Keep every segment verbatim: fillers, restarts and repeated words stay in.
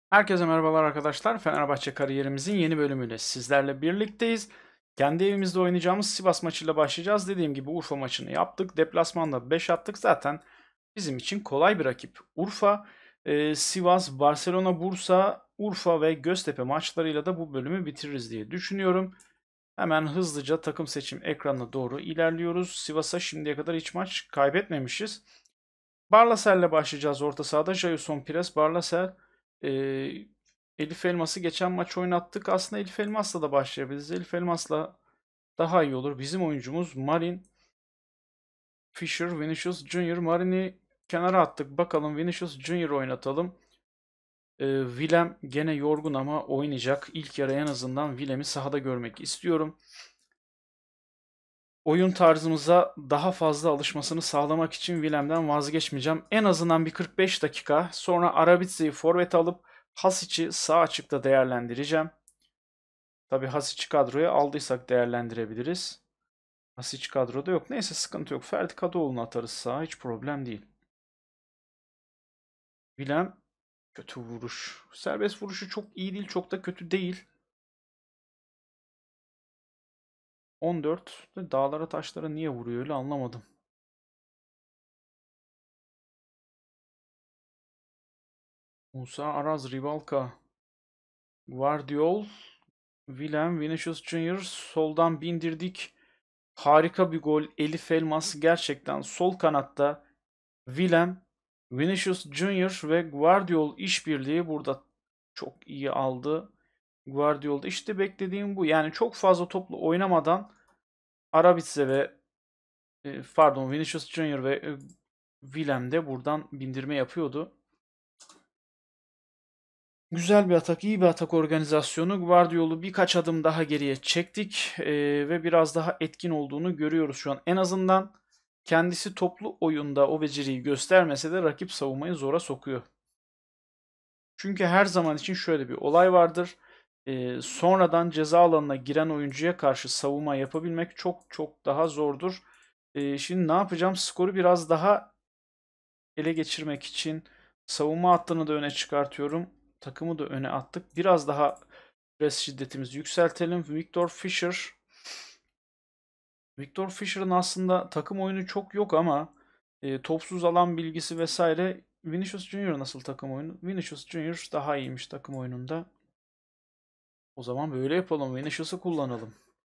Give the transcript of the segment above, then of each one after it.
Herkese merhabalar arkadaşlar. Fenerbahçe kariyerimizin yeni bölümüyle sizlerle birlikteyiz. Kendi evimizde oynayacağımız Sivas maçıyla başlayacağız. Dediğim gibi Urfa maçını yaptık. Deplasmanda beş attık. Zaten bizim için kolay bir rakip. Urfa, e, Sivas, Barcelona, Bursa, Urfa ve Göztepe maçlarıyla da bu bölümü bitiririz diye düşünüyorum. Hemen hızlıca takım seçim ekranına doğru ilerliyoruz. Sivas'a şimdiye kadar hiç maç kaybetmemişiz. Barlaser'le başlayacağız orta sahada. Jailson Pires, Barlaser, e, Elif Elmas'ı geçen maç oynattık. Aslında Elif Elmas'la da başlayabiliriz. Elif Elmas'la daha iyi olur. Bizim oyuncumuz Marin, Fisher, Vinicius Junior. Marin'i kenara attık. Bakalım Vinicius Junior oynatalım. E, Willem gene yorgun ama oynayacak. İlk yarı en azından Willem'i sahada görmek istiyorum. Oyun tarzımıza daha fazla alışmasını sağlamak için Willem'den vazgeçmeyeceğim. En azından bir kırk beş dakika sonra Arabitse'yi forvet alıp Hasic'i sağ açıkta değerlendireceğim. Tabii Hasic'i kadroya aldıysak değerlendirebiliriz. Hasic kadroda yok. Neyse sıkıntı yok. Ferdi Kadıoğlu'nu atarız sağa. Hiç problem değil. Willem kötü vuruş. Serbest vuruşu çok iyi değil. Çok da kötü değil. on dört. Dağlara taşlara niye vuruyor öyle anlamadım. Musa Araz, Rivalka, Guardiol, Willem, Vinicius Junior soldan bindirdik. Harika bir gol. Elif Elmas gerçekten sol kanatta. Willem, Vinicius Junior ve Guardiol işbirliği burada çok iyi aldı. Guardiol'da işte beklediğim bu. Yani çok fazla toplu oynamadan Arabitse ve e, pardon Vinicius Junior ve e, Willem de buradan bindirme yapıyordu. Güzel bir atak, iyi bir atak organizasyonu. Guardiol'u birkaç adım daha geriye çektik e, ve biraz daha etkin olduğunu görüyoruz şu an. En azından kendisi toplu oyunda o beceriyi göstermese de rakip savunmayı zora sokuyor. Çünkü her zaman için şöyle bir olay vardır. E, sonradan ceza alanına giren oyuncuya karşı savunma yapabilmek çok çok daha zordur. E, şimdi ne yapacağım? Skoru biraz daha ele geçirmek için savunma hattını da öne çıkartıyorum. Takımı da öne attık. Biraz daha pres şiddetimizi yükseltelim. Victor Fisher. Victor Fisher'ın aslında takım oyunu çok yok ama e, topsuz alan bilgisi vesaire. Vinicius Junior nasıl takım oyunu? Vinicius Junior daha iyiymiş takım oyununda. O zaman böyle yapalım. Vinicius'u kullanalım.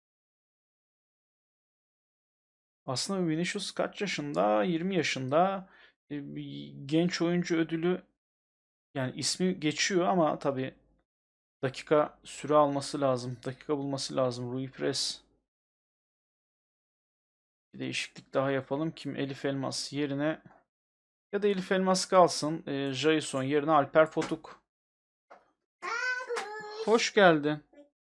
Aslında Vinicius kaç yaşında? yirmi yaşında. E, bir genç oyuncu ödülü yani ismi geçiyor ama tabii dakika süre alması lazım. Dakika bulması lazım. Rui Pires. Bir değişiklik daha yapalım. Kim? Elif Elmas yerine ya da Elif Elmas kalsın. E, Jason yerine Alper Potuk. Hoş geldin.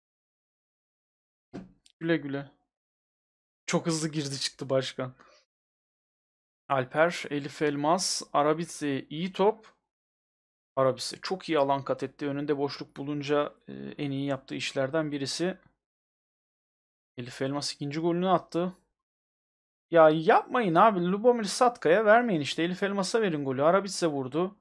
Güle güle. Çok hızlı girdi çıktı başkan. Alper, Elif Elmas, Arabitse iyi top. Arabitse çok iyi alan kat etti. Önünde boşluk bulunca e, en iyi yaptığı işlerden birisi. Elif Elmas ikinci golünü attı. Ya yapmayın abi. Lubomir Satka'ya vermeyin işte. Elif Elmas'a verin golü. Arabitse vurdu.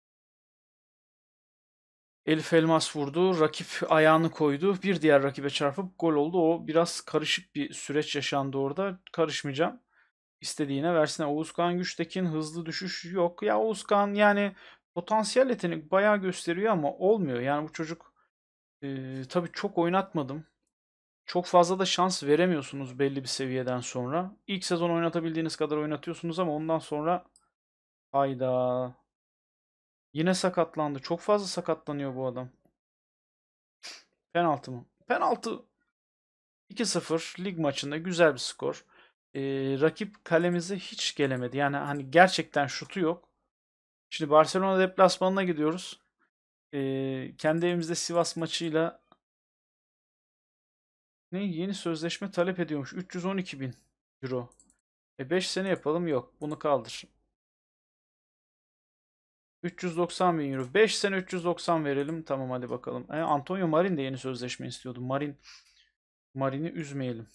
Elif Elmas vurdu. Rakip ayağını koydu. Bir diğer rakibe çarpıp gol oldu. O biraz karışık bir süreç yaşandı orada. Karışmayacağım. İstediğine versene. Oğuzkan Güçtekin hızlı düşüş yok. Ya Oğuzkan yani potansiyel yetenek bayağı gösteriyor ama olmuyor. Yani bu çocuk e, tabii çok oynatmadım. Çok fazla da şans veremiyorsunuz belli bir seviyeden sonra. İlk sezon oynatabildiğiniz kadar oynatıyorsunuz ama ondan sonra hayda. Yine sakatlandı. Çok fazla sakatlanıyor bu adam. Penaltı mı? Penaltı. iki sıfır lig maçında güzel bir skor. Ee, rakip kalemize hiç gelemedi. Yani hani gerçekten şutu yok. Şimdi Barcelona deplasmanına gidiyoruz. Ee, kendi evimizde Sivas maçıyla ne yeni sözleşme talep ediyormuş. üç yüz on iki bin euro. E beş sene yapalım yok. Bunu kaldır. üç yüz doksan bin euro. beş sene üç yüz doksan verelim. Tamam hadi bakalım. E, Antonio Marin de yeni sözleşme istiyordu. Marin Marin'i üzmeyelim.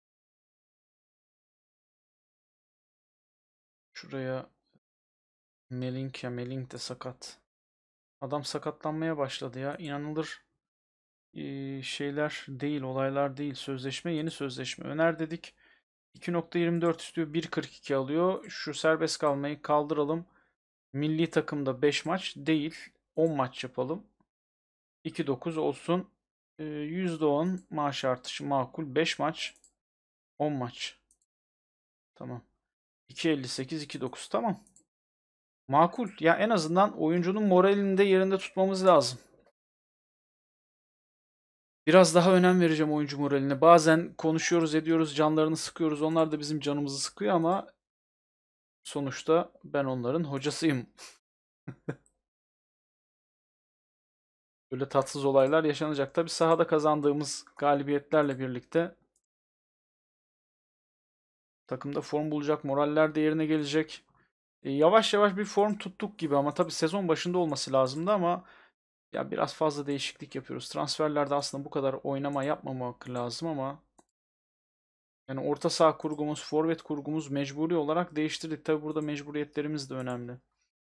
Şuraya Melink ya Melink de sakat. Adam sakatlanmaya başladı ya. İnanılır e, şeyler değil, olaylar değil. Sözleşme, yeni sözleşme. Öner dedik. iki nokta yirmi dört istiyor. bir kırk iki alıyor. Şu serbest kalmayı kaldıralım. Milli takımda beş maç değil. on maç yapalım. iki dokuz olsun. E, yüzde on maaş artışı makul. beş maç. on maç. Tamam. iki elli sekiz, iki dokuz. Tamam. Makul. Ya en azından oyuncunun moralini de yerinde tutmamız lazım. Biraz daha önem vereceğim oyuncu moraline. Bazen konuşuyoruz, ediyoruz, canlarını sıkıyoruz. Onlar da bizim canımızı sıkıyor ama sonuçta ben onların hocasıyım. Böyle tatsız olaylar yaşanacak. Tabii sahada kazandığımız galibiyetlerle birlikte takımda form bulacak, moraller de yerine gelecek. E, yavaş yavaş bir form tuttuk gibi ama tabii sezon başında olması lazımdı ama ya biraz fazla değişiklik yapıyoruz. Transferlerde aslında bu kadar oynama yapmamak lazım ama yani orta saha kurgumuz, forvet kurgumuz mecburi olarak değiştirdik. Tabii burada mecburiyetlerimiz de önemli.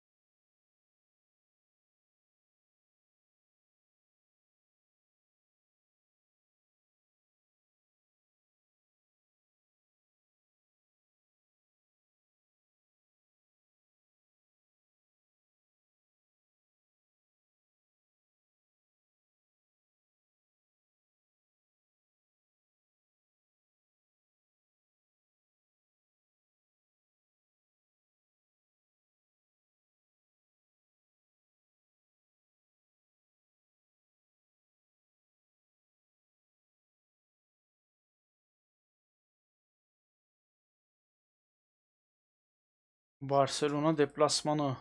Barcelona deplasmanı.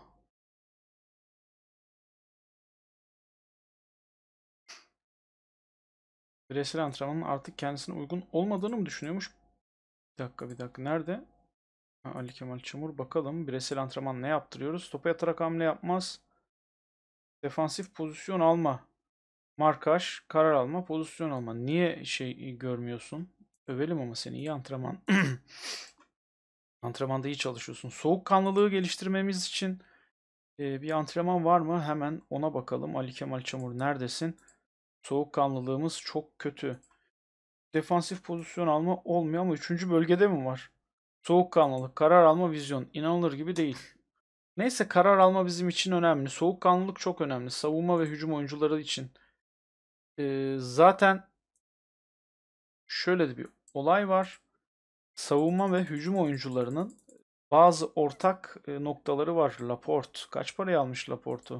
Bireysel antrenmanın artık kendisine uygun olmadığını mı düşünüyormuş? Bir dakika bir dakika. Nerede? Ha, Ali Kemal Çamur. Bakalım. Bireysel antrenman ne yaptırıyoruz? Topa yatarak hamle yapmaz. Defansif pozisyon alma. Markaj, karar alma, pozisyon alma. Niye şey görmüyorsun? Övelim ama seni. İyi antrenman. Antrenmanda iyi çalışıyorsun. Soğukkanlılığı geliştirmemiz için e, bir antrenman var mı? Hemen ona bakalım. Ali Kemal Çamur neredesin? Soğukkanlılığımız çok kötü. Defansif pozisyon alma olmuyor ama üçüncü bölgede mi var? Soğukkanlılık, karar alma, vizyon. İnanılır gibi değil. Neyse karar alma bizim için önemli. Soğukkanlılık çok önemli. Savunma ve hücum oyuncuları için. Ee, zaten şöyle de bir olay var. Savunma ve hücum oyuncularının bazı ortak e, noktaları var. Laporte. Kaç paraya almış Laporte'u?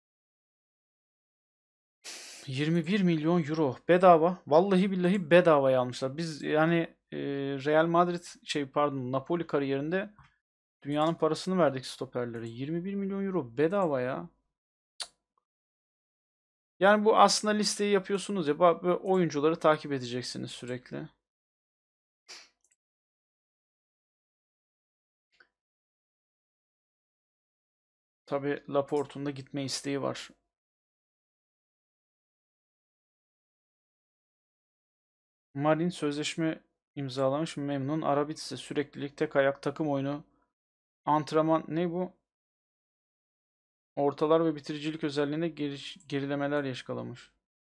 yirmi bir milyon euro bedava. Vallahi billahi bedavaya almışlar. Biz yani e, Real Madrid şey pardon Napoli kariyerinde dünyanın parasını verdik stoperlere. yirmi bir milyon euro bedava ya. Yani bu aslında listeyi yapıyorsunuz ya. Böyle oyuncuları takip edeceksiniz sürekli. Tabii Laporte'un da gitme isteği var. Marin sözleşme imzalamış, memnun. Arabitse süreklilik, tek ayak, takım oyunu, antrenman ne bu? Ortalar ve bitiricilik özelliğinde geri- gerilemeler yakalamış.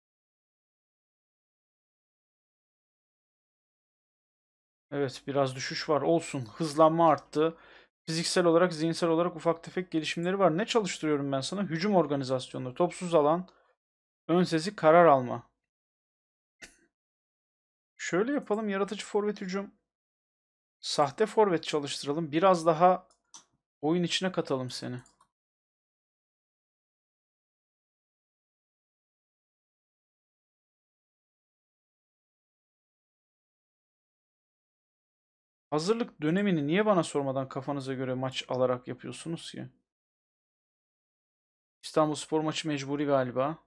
Evet, biraz düşüş var. Olsun. Hızlanma arttı. Fiziksel olarak, zihinsel olarak ufak tefek gelişimleri var. Ne çalıştırıyorum ben sana? Hücum organizasyonu, topsuz alan, ön sezi, karar alma. Şöyle yapalım. Yaratıcı forvet hücum. Sahte forvet çalıştıralım. Biraz daha oyun içine katalım seni. Hazırlık dönemini niye bana sormadan kafanıza göre maç alarak yapıyorsunuz ki? İstanbulspor maçı mecburi galiba.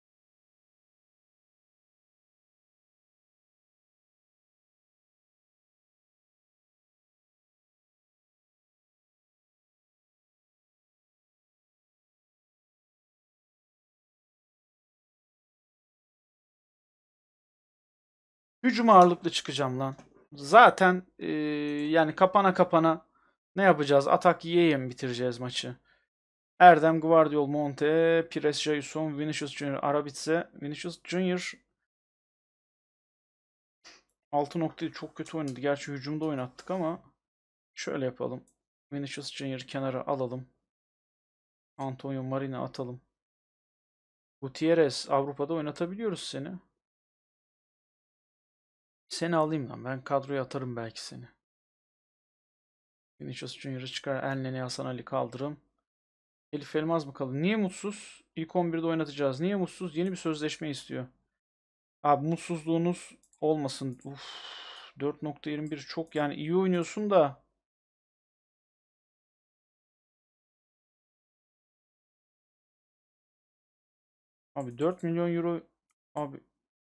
Hücum ağırlıklı çıkacağım lan. Zaten eee, yani kapana kapana ne yapacağız? Atak yiyeyim bitireceğiz maçı. Erdem, Gvardiol, Monte, Pires, Jason, Vinicius Junior, Arabitse. Vinicius Junior altı noktayı çok kötü oynadı. Gerçi hücumda oynattık ama şöyle yapalım. Vinicius Junior kenara alalım. Antonio Marin'e atalım. Gutierrez, Avrupa'da oynatabiliyoruz seni. Seni alayım lan. Ben kadroya atarım belki seni. Vinicius Junior'ı çıkar. Elneni, Hasan Ali kaldırım. Elif Elmaz mı kaldı? Niye mutsuz? İlk on birde oynatacağız. Niye mutsuz? Yeni bir sözleşme istiyor. Abi mutsuzluğunuz olmasın. Uf, dört nokta yirmi bir çok, yani iyi oynuyorsun da. Abi dört milyon euro. Abi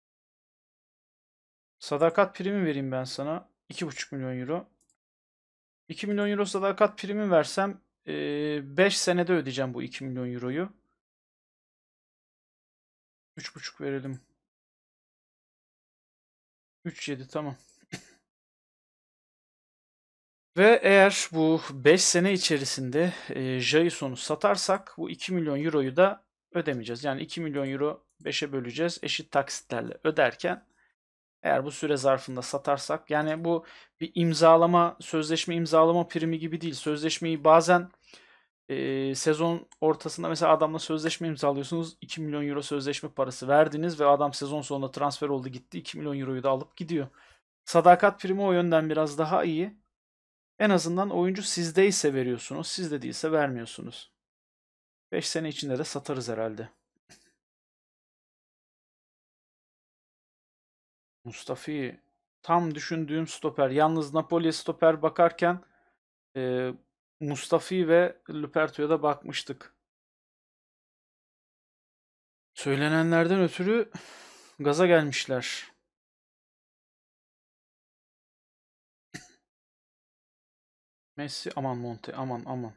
sadakat primi vereyim ben sana. iki buçuk milyon euro. iki milyon euro sadakat primi versem beş senede ödeyeceğim bu iki milyon euroyu. üç buçuk verelim. üç yedi tamam. Ve eğer bu beş sene içerisinde e, Jason'u satarsak bu iki milyon euroyu da ödemeyeceğiz. Yani iki milyon euro beşe böleceğiz. Eşit taksitlerle öderken eğer bu süre zarfında satarsak, yani bu bir imzalama, sözleşme imzalama primi gibi değil. Sözleşmeyi bazen e, sezon ortasında mesela adamla sözleşme imzalıyorsunuz. iki milyon euro sözleşme parası verdiniz ve adam sezon sonunda transfer oldu gitti. iki milyon euroyu da alıp gidiyor. Sadakat primi o yönden biraz daha iyi. En azından oyuncu sizdeyse veriyorsunuz. Sizde değilse vermiyorsunuz. beş sene içinde de satarız herhalde. Mustafi tam düşündüğüm stoper. Yalnız Napoli stoper bakarken e, Mustafi ve Luperto'ya da bakmıştık. Söylenenlerden ötürü gaza gelmişler. Messi, aman Monte, aman aman.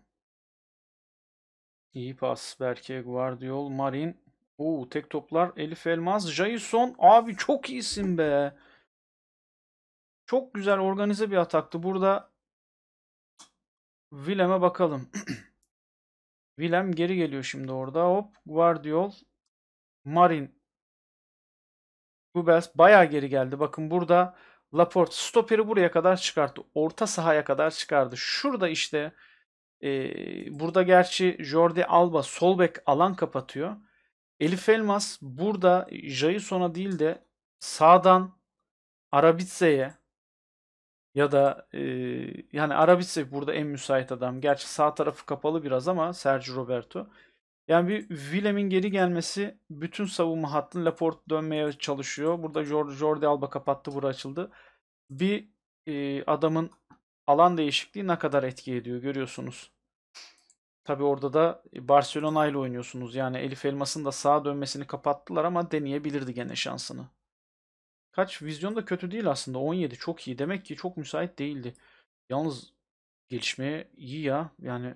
İyi pas. Berke, Guardiol, Marin. Oo, tek toplar. Elif Elmaz, Jason. Abi çok iyisin be. Çok güzel organize bir ataktı. Burada Willem'e bakalım. Willem geri geliyor şimdi orada. Hop. Guardiol. Marin. Gubels bayağı geri geldi. Bakın burada Laporte stoperi buraya kadar çıkarttı. Orta sahaya kadar çıkardı. Şurada işte e, burada gerçi Jordi Alba sol bek alan kapatıyor. Elif Elmas burada Jason'a değil de sağdan Arabitse'ye ya da e, yani Arabitse burada en müsait adam. Gerçi sağ tarafı kapalı biraz ama Sergio Roberto. Yani bir Willem'in geri gelmesi, bütün savunma hattını Laporte dönmeye çalışıyor. Burada Jordi, Jordi Alba kapattı, bura açıldı. Bir e, adamın alan değişikliği ne kadar etki ediyor görüyorsunuz. Tabii orada da Barcelona ile oynuyorsunuz. Yani Elif Elmas'ın da sağa dönmesini kapattılar ama deneyebilirdi gene şansını. Kaç? Vizyon da kötü değil aslında. on yedi çok iyi. Demek ki çok müsait değildi. Yalnız gelişmeye iyi ya. Yani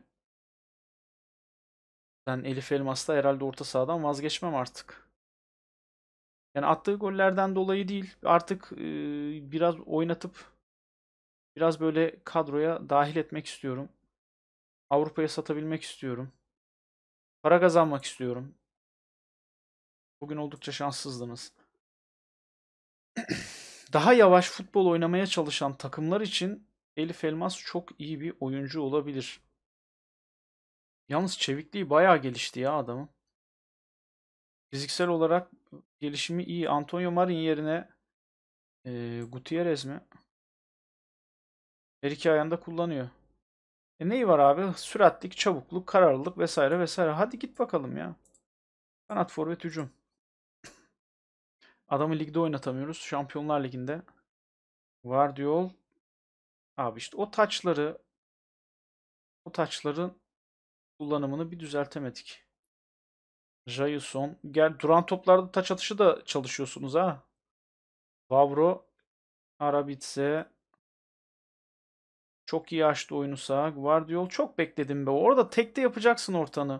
ben Elif Elmas'ta herhalde orta sahadan vazgeçmem artık. Yani attığı gollerden dolayı değil. Artık e, biraz oynatıp biraz böyle kadroya dahil etmek istiyorum. Avrupa'ya satabilmek istiyorum. Para kazanmak istiyorum. Bugün oldukça şanssızdınız. Daha yavaş futbol oynamaya çalışan takımlar için Elif Elmas çok iyi bir oyuncu olabilir. Yalnız çevikliği bayağı gelişti ya adamın. Fiziksel olarak gelişimi iyi. Antonio Marin yerine e, Gutierrez mi? Her iki ayağında kullanıyor. E neyi var abi? Süratlik, çabukluk, kararlılık vesaire vesaire. Hadi git bakalım ya. Kanat forvet hücum. Adamı ligde oynatamıyoruz. Şampiyonlar Ligi'nde. Guardiol. Abi işte o taçları, o taçların kullanımını bir düzeltemedik. Jailson. Gel duran toplarda taç atışı da çalışıyorsunuz ha. Vavro. Arabitse. Çok iyi açtı oyunu sağa. Guardiol çok bekledim be. Orada tekte yapacaksın ortanı.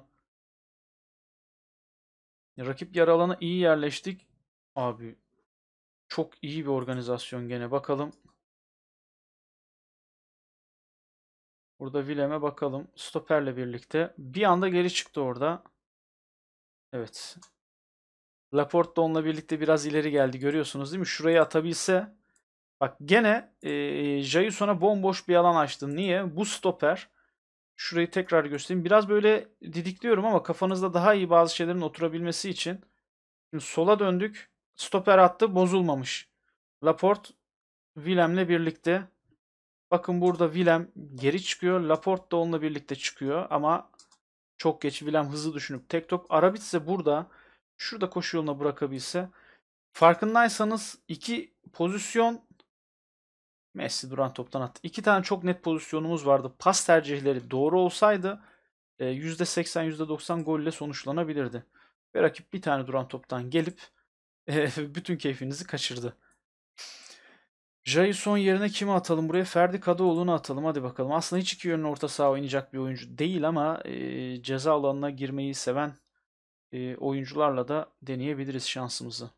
Rakip yarı alana iyi yerleştik. Abi çok iyi bir organizasyon gene. Bakalım. Burada Willem'e bakalım. Stoperle birlikte. Bir anda geri çıktı orada. Evet. Laporte da onunla birlikte biraz ileri geldi. Görüyorsunuz değil mi? Şurayı atabilse. Bak gene e, Jason'a bomboş bir alan açtı. Niye? Bu stoper. Şurayı tekrar göstereyim. Biraz böyle didikliyorum ama kafanızda daha iyi bazı şeylerin oturabilmesi için. Şimdi sola döndük. Stoper attı. Bozulmamış. Laporte Willem'le birlikte. Bakın burada Willem geri çıkıyor. Laporte da onunla birlikte çıkıyor. Ama çok geç. Willem hızlı düşünüp tek top. Arabitse burada. Şurada koşu yoluna bırakabilse. Farkındaysanız iki pozisyon Messi duran toptan attı. İki tane çok net pozisyonumuz vardı. Pas tercihleri doğru olsaydı e, yüzde seksen yüzde doksan golle sonuçlanabilirdi. Ve rakip bir tane duran toptan gelip e, bütün keyfinizi kaçırdı. Jason yerine kimi atalım buraya? Ferdi Kadıoğlu'nu atalım. Hadi bakalım. Aslında hiç iki yönlü orta saha oynayacak bir oyuncu değil ama e, ceza alanına girmeyi seven e, oyuncularla da deneyebiliriz şansımızı.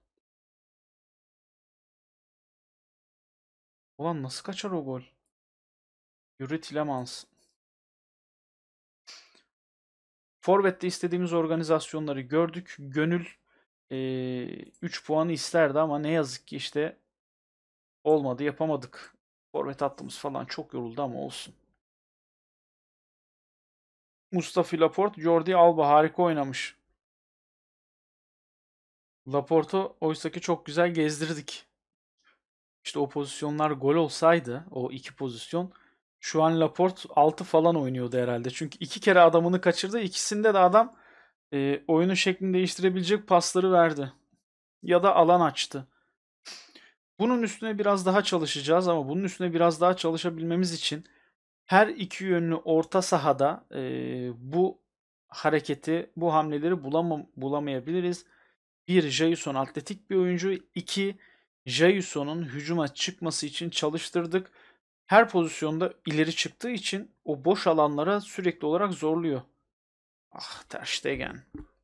Ulan nasıl kaçar o gol? Yuri Tillemans. Forvet'te istediğimiz organizasyonları gördük. Gönül üç puanı isterdi ama ne yazık ki işte olmadı, yapamadık. Forvet attığımız falan çok yoruldu ama olsun. Mustafa Laporte, Jordi Alba harika oynamış. Laporte'u oysaki çok güzel gezdirdik. İşte o pozisyonlar gol olsaydı, o iki pozisyon, şu an Laporte altı falan oynuyordu herhalde. Çünkü iki kere adamını kaçırdı. İkisinde de adam e, oyunun şeklini değiştirebilecek pasları verdi. Ya da alan açtı. Bunun üstüne biraz daha çalışacağız ama bunun üstüne biraz daha çalışabilmemiz için her iki yönlü orta sahada e, bu hareketi, bu hamleleri bulamam bulamayabiliriz. Bir, Jason atletik bir oyuncu. İki, Jason'un hücuma çıkması için çalıştırdık. Her pozisyonda ileri çıktığı için o boş alanlara sürekli olarak zorluyor. Ah, Ter Stegen.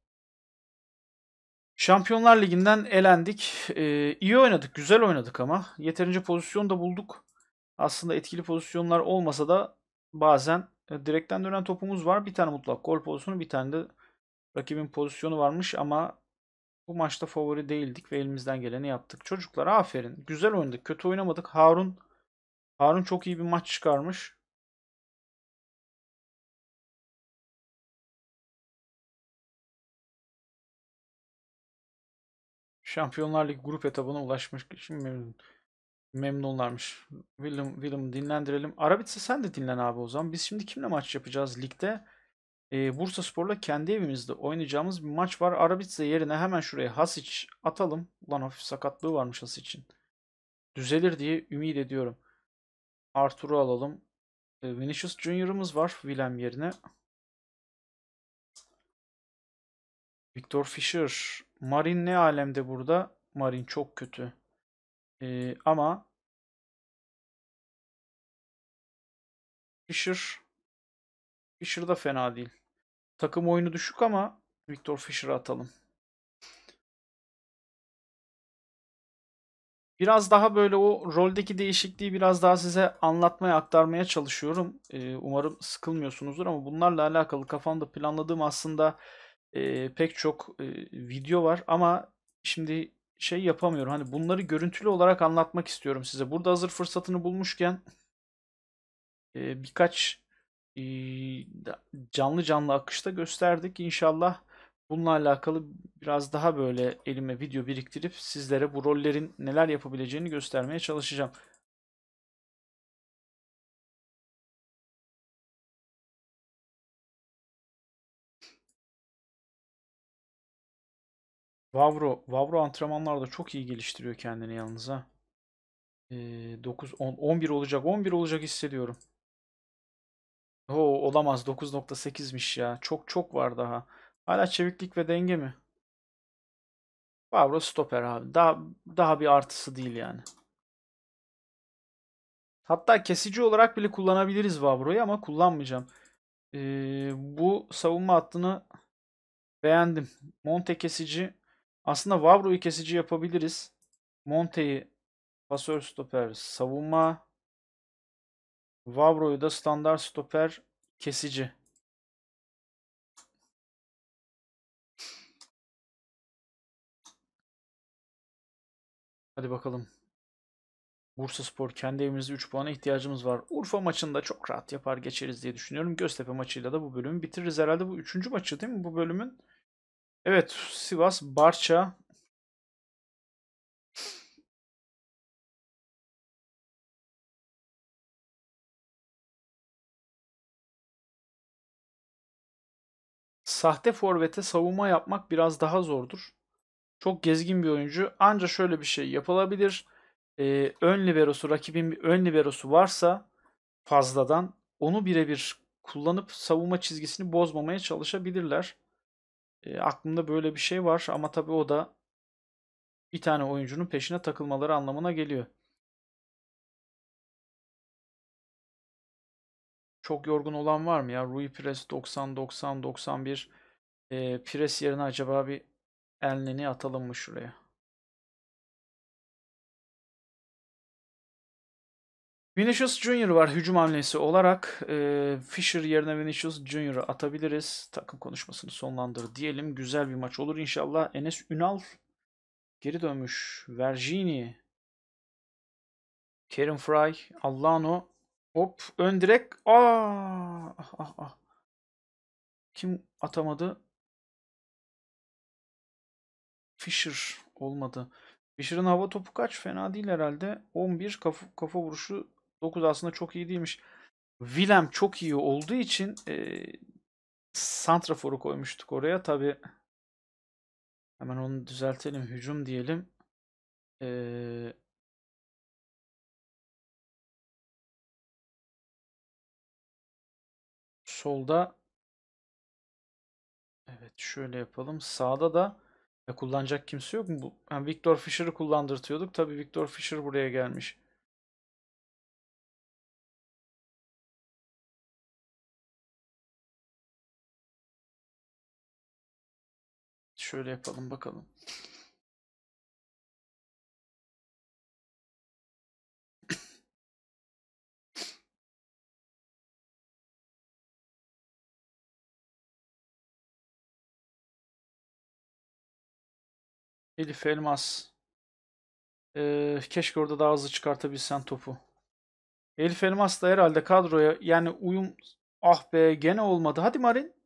Şampiyonlar Ligi'nden elendik. Ee, iyi oynadık, güzel oynadık ama. Yeterince pozisyon da bulduk. Aslında etkili pozisyonlar olmasa da bazen e, direkten dönen topumuz var. Bir tane mutlak gol pozisyonu, bir tane de rakibin pozisyonu varmış ama bu maçta favori değildik ve elimizden geleni yaptık. Çocuklar aferin. Güzel oynadık. Kötü oynamadık. Harun Harun çok iyi bir maç çıkarmış. Şampiyonlar Ligi grup etabına ulaşmış. Şimdi memnun, memnunlarmış. Willem, Willem dinlendirelim. Arabitse sen de dinlen abi o zaman. Biz şimdi kimle maç yapacağız ligde? Ee, Bursaspor'la kendi evimizde oynayacağımız bir maç var. Arabitse yerine hemen şuraya Hasic atalım. Ulan hafif sakatlığı varmış Hasic'in. Düzelir diye ümit ediyorum. Artur'u alalım. Ee, Vinicius Junior'ımız var Willem yerine. Victor Fischer. Marin ne alemde burada? Marin çok kötü. Ee, ama Fischer Fischer da fena değil. Takım oyunu düşük ama Victor Fischer'ı atalım. Biraz daha böyle o roldeki değişikliği biraz daha size anlatmaya, aktarmaya çalışıyorum. Ee, umarım sıkılmıyorsunuzdur ama bunlarla alakalı kafamda planladığım aslında e, pek çok e, video var ama şimdi şey yapamıyorum. Hani bunları görüntülü olarak anlatmak istiyorum size. Burada hazır fırsatını bulmuşken e, birkaç e, canlı canlı akışta gösterdik. İnşallah bununla alakalı biraz daha böyle elime video biriktirip sizlere bu rollerin neler yapabileceğini göstermeye çalışacağım. Vavro, Vavro antrenmanlarda çok iyi geliştiriyor kendini yalnız ha. Ee, dokuz, on, on bir olacak, on bir olacak hissediyorum. Oo, olamaz dokuz nokta sekizmiş ya. Çok çok var daha. Hala çeviklik ve denge mi? Vavro stoper abi. Daha daha bir artısı değil yani. Hatta kesici olarak bile kullanabiliriz Vavro'yu ama kullanmayacağım. Ee, bu savunma hattını beğendim. Monte kesici. Aslında Vavro'yu kesici yapabiliriz. Monte'yi pasör stoper savunma. Vavro'yu da standart stoper, kesici. Hadi bakalım. Bursaspor, kendi evimizde üç puana ihtiyacımız var. Urfa maçında çok rahat yapar geçeriz diye düşünüyorum. Göztepe maçıyla da bu bölümü bitiririz herhalde. Bu üçüncü maçı değil mi bu bölümün? Evet, Sivas, Barça. Sahte forvete savunma yapmak biraz daha zordur. Çok gezgin bir oyuncu. Anca şöyle bir şey yapılabilir. Ee, ön liberosu, rakibin bir ön liberosu varsa fazladan onu birebir kullanıp savunma çizgisini bozmamaya çalışabilirler. Ee, aklımda böyle bir şey var ama tabii o da bir tane oyuncunun peşine takılmaları anlamına geliyor. Çok yorgun olan var mı ya? Rui Pires doksan, doksan, doksan bir. Ee, Pires yerine acaba bir Elneni atalım mı şuraya? Vinicius Junior var hücum hamlesi olarak. E, Fisher yerine Vinicius Junior'ı atabiliriz. Takım konuşmasını sonlandır diyelim. Güzel bir maç olur inşallah. Enes Ünal geri dönmüş. Vergini, Kerim Fry, Allano. Hop ön direk. Aa, ah, ah, ah. Kim atamadı? Fisher olmadı. Fisher'ın hava topu kaç? Fena değil herhalde. on bir kafa, kafa vuruşu dokuz aslında çok iyi değilmiş. Willem çok iyi olduğu için e, Santrafor'u koymuştuk oraya. Tabi hemen onu düzeltelim. Hücum diyelim. Ee, solda evet şöyle yapalım. Sağda da ya kullanacak kimse yok mu? Bu, yani Victor Fisher'ı kullandırtıyorduk. Tabi Victor Fisher buraya gelmiş. Şöyle yapalım bakalım. Elif Elmas. Ee, keşke orada daha hızlı çıkartabilsen topu. Elif Elmas da herhalde kadroya yani uyum, ah be gene olmadı. Hadi Marin.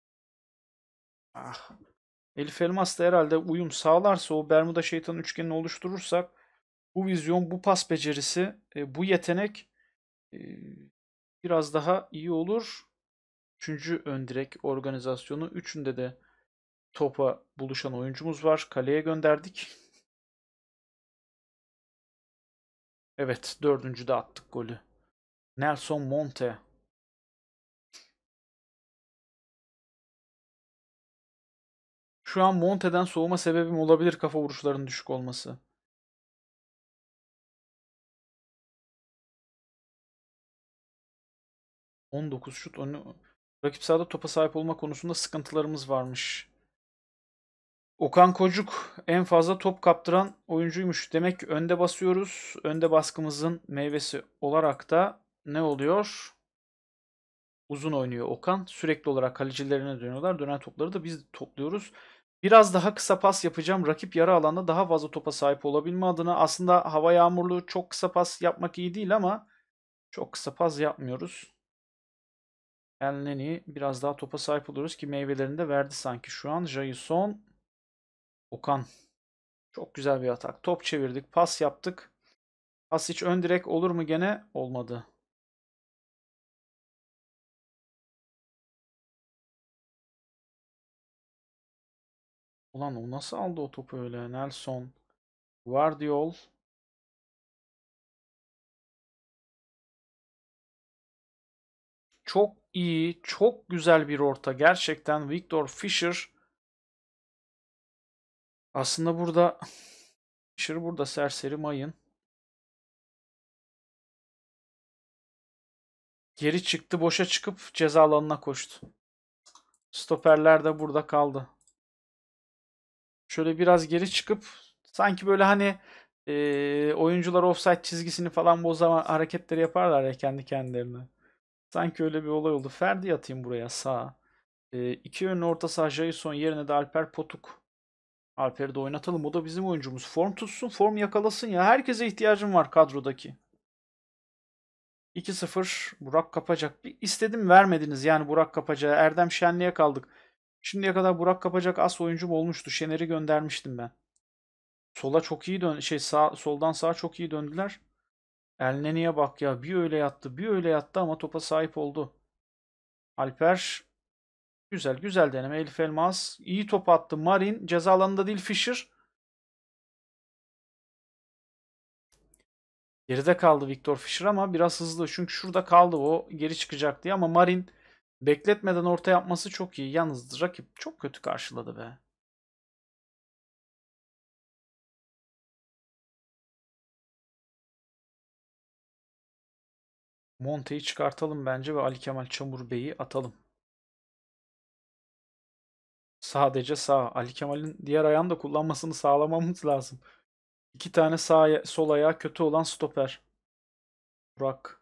Ah. Elif Elmas da herhalde uyum sağlarsa o Bermuda şeytan üçgenini oluşturursak bu vizyon, bu pas becerisi, e, bu yetenek e, biraz daha iyi olur. Üçüncü ön direk organizasyonu. Üçünde de topa buluşan oyuncumuz var. Kaleye gönderdik. Evet, dördüncü de attık golü. Nelson Monte. Şu an Monte'den soğuma sebebim olabilir kafa vuruşlarının düşük olması. on dokuz şut. Onu, rakip sahada topa sahip olma konusunda sıkıntılarımız varmış. Okan Kocuk en fazla top kaptıran oyuncuymuş. Demek ki önde basıyoruz. Önde baskımızın meyvesi olarak da ne oluyor? Uzun oynuyor Okan. Sürekli olarak kalecilerine dönüyorlar. Dönen topları da biz topluyoruz. Biraz daha kısa pas yapacağım. Rakip yarı alanda daha fazla topa sahip olabilme adına. Aslında hava yağmurlu çok kısa pas yapmak iyi değil ama çok kısa pas yapmıyoruz. Elneni biraz daha topa sahip oluyoruz ki meyvelerini de verdi sanki şu an. Jason, Okan. Çok güzel bir atak. Top çevirdik, pas yaptık. Pas hiç ön direk olur mu gene? Olmadı. Ulan o nasıl aldı o topu öyle? Nelson. Guardiol. Çok iyi, çok güzel bir orta. Gerçekten Victor Fisher aslında burada Fisher burada serseri mayın. Geri çıktı, boşa çıkıp ceza alanına koştu. Stoperler de burada kaldı. Şöyle biraz geri çıkıp sanki böyle hani e, oyuncular offside çizgisini falan bozan hareketleri yaparlar ya kendi kendilerine. Sanki öyle bir olay oldu. Ferdi atayım buraya sağa. E, iki yönlü orta saha Jason yerine de Alper Potuk. Alper'i de oynatalım. O da bizim oyuncumuz. Form tutsun, form yakalasın ya. Herkese ihtiyacım var kadrodaki. iki sıfır Burak Kapacak. Bir istedim vermediniz yani Burak Kapacak'a. Erdem Şenli'ye kaldık. Şimdiye kadar Burak Kapacak as oyuncum olmuştu. Şener'i göndermiştim ben. Sola çok iyi dön şey sağ soldan sağa çok iyi döndüler. Elneni'ye bak ya. Bir öyle yattı, bir öyle yattı ama topa sahip oldu. Alper güzel güzel deneme. Elif Elmas iyi top attı. Marin ceza alanında değil Fischer. Geride kaldı Victor Fischer ama biraz hızlı. Çünkü şurada kaldı o geri çıkacak diye ama Marin bekletmeden orta yapması çok iyi. Yalnız rakip çok kötü karşıladı be. Monte'yi çıkartalım bence ve Ali Kemal Çamur Bey'i atalım. Sadece sağ. Ali Kemal'in diğer ayağını da kullanmasını sağlamamız lazım. İki tane sağ sol ayağı kötü olan stoper. Burak.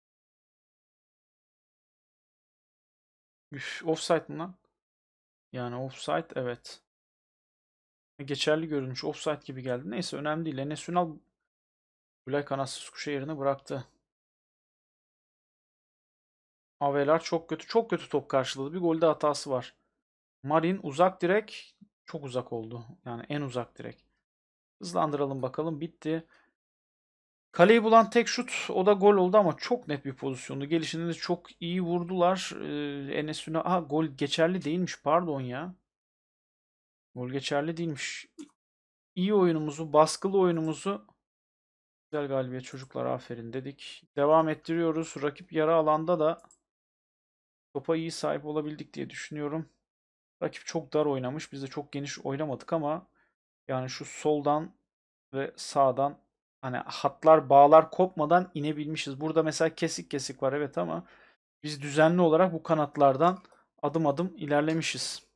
Üf, offside mı lan? Yani offside evet. Geçerli görünmüş. Offside gibi geldi. Neyse önemli değil. Enes Ünal Gülay kanatsız kuşa yerine bıraktı. Avelar çok kötü. Çok kötü top karşıladı. Bir golde hatası var. Marin uzak direk. Çok uzak oldu. Yani en uzak direk. Hızlandıralım bakalım. Bitti. Kaleyi bulan tek şut o da gol oldu ama çok net bir pozisyondu. Gelişinde de çok iyi vurdular. Ee, Enes Ünal. Aha gol geçerli değilmiş pardon ya. Gol geçerli değilmiş. İyi oyunumuzu, baskılı oyunumuzu güzel galibiyet çocuklar aferin dedik. Devam ettiriyoruz. Rakip yarı alanda da topa iyi sahip olabildik diye düşünüyorum. Rakip çok dar oynamış. Biz de çok geniş oynamadık ama yani şu soldan ve sağdan hani hatlar bağlar kopmadan inebilmişiz. Burada mesela kesik kesik var evet ama biz düzenli olarak bu kanatlardan adım adım ilerlemişiz.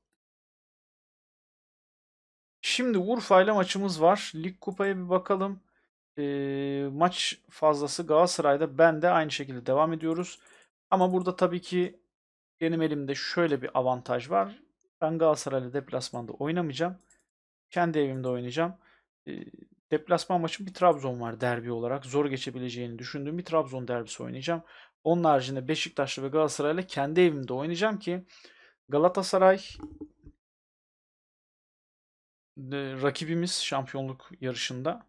Şimdi Urfa ile maçımız var. Lig kupaya bir bakalım. Ee, maç fazlası Galatasaray'da. Ben de aynı şekilde devam ediyoruz. Ama burada tabii ki benim elimde şöyle bir avantaj var. Ben Galatasaray'la deplasmanda oynamayacağım. Kendi evimde oynayacağım. Ee, Deplasman maçım bir Trabzon var derbi olarak. Zor geçebileceğini düşündüğüm bir Trabzon derbisi oynayacağım. Onun haricinde Beşiktaşlı ve Galatasaray'la kendi evimde oynayacağım ki Galatasaray e, rakibimiz şampiyonluk yarışında.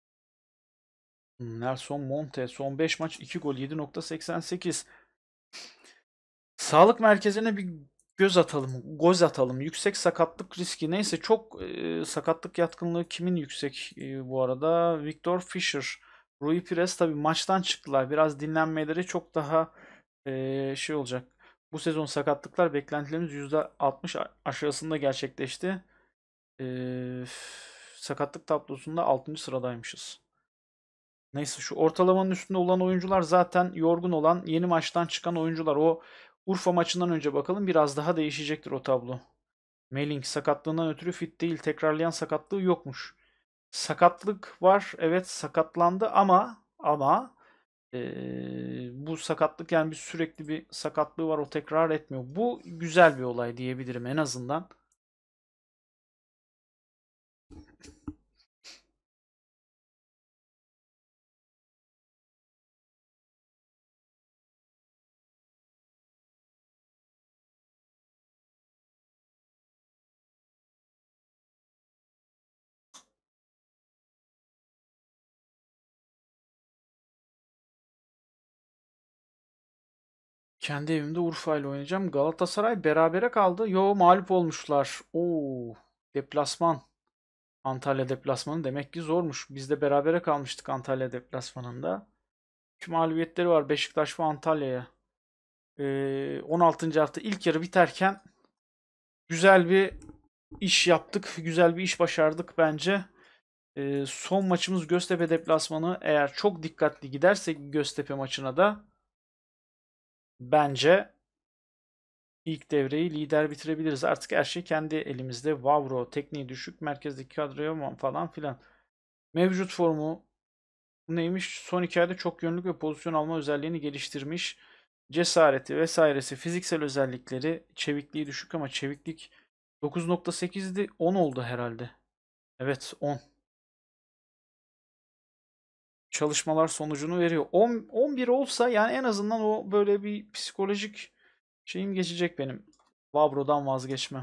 Nelson Monte son beş maç iki gol yedi nokta seksen sekiz. Sağlık merkezine bir göz atalım, göz atalım. Yüksek sakatlık riski neyse çok e, sakatlık yatkınlığı kimin yüksek e, bu arada? Victor Fischer, Rui Pires tabii maçtan çıktılar. Biraz dinlenmeleri çok daha e, şey olacak. Bu sezon sakatlıklar beklentilerimiz yüzde altmış aşağısında gerçekleşti. E, Sakatlık tablosunda altıncı sıradaymışız. Neyse şu ortalamanın üstünde olan oyuncular zaten yorgun olan yeni maçtan çıkan oyuncular. O Urfa maçından önce bakalım biraz daha değişecektir o tablo. Melling sakatlığından ötürü fit değil. Tekrarlayan sakatlığı yokmuş. Sakatlık var. Evet sakatlandı ama ama eee, bu sakatlık yani bir sürekli bir sakatlığı var. O tekrar etmiyor. Bu güzel bir olay diyebilirim en azından. Kendi evimde Urfa ile oynayacağım. Galatasaray berabere kaldı. Yo mağlup olmuşlar. Oo, deplasman. Antalya deplasmanı demek ki zormuş. Biz de berabere kalmıştık Antalya deplasmanında. İki mağlubiyetleri var Beşiktaş ve Antalya'ya. Ee, on altıncı hafta ilk yarı biterken güzel bir iş yaptık. Güzel bir iş başardık bence. Ee, son maçımız Göztepe deplasmanı. Eğer çok dikkatli gidersek Göztepe maçına da bence ilk devreyi lider bitirebiliriz. Artık her şey kendi elimizde. Vavro, tekniği düşük, merkezdeki kadroya falan filan. Mevcut formu bu neymiş? Son iki ayda çok yönlülük ve pozisyon alma özelliğini geliştirmiş. Cesareti vesairesi, fiziksel özellikleri, çevikliği düşük ama çeviklik dokuz nokta sekizdi, on oldu herhalde. Evet, on. Çalışmalar sonucunu veriyor. on, on bir olsa yani en azından o böyle bir psikolojik şeyim geçecek benim. Vavro'dan vazgeçmem.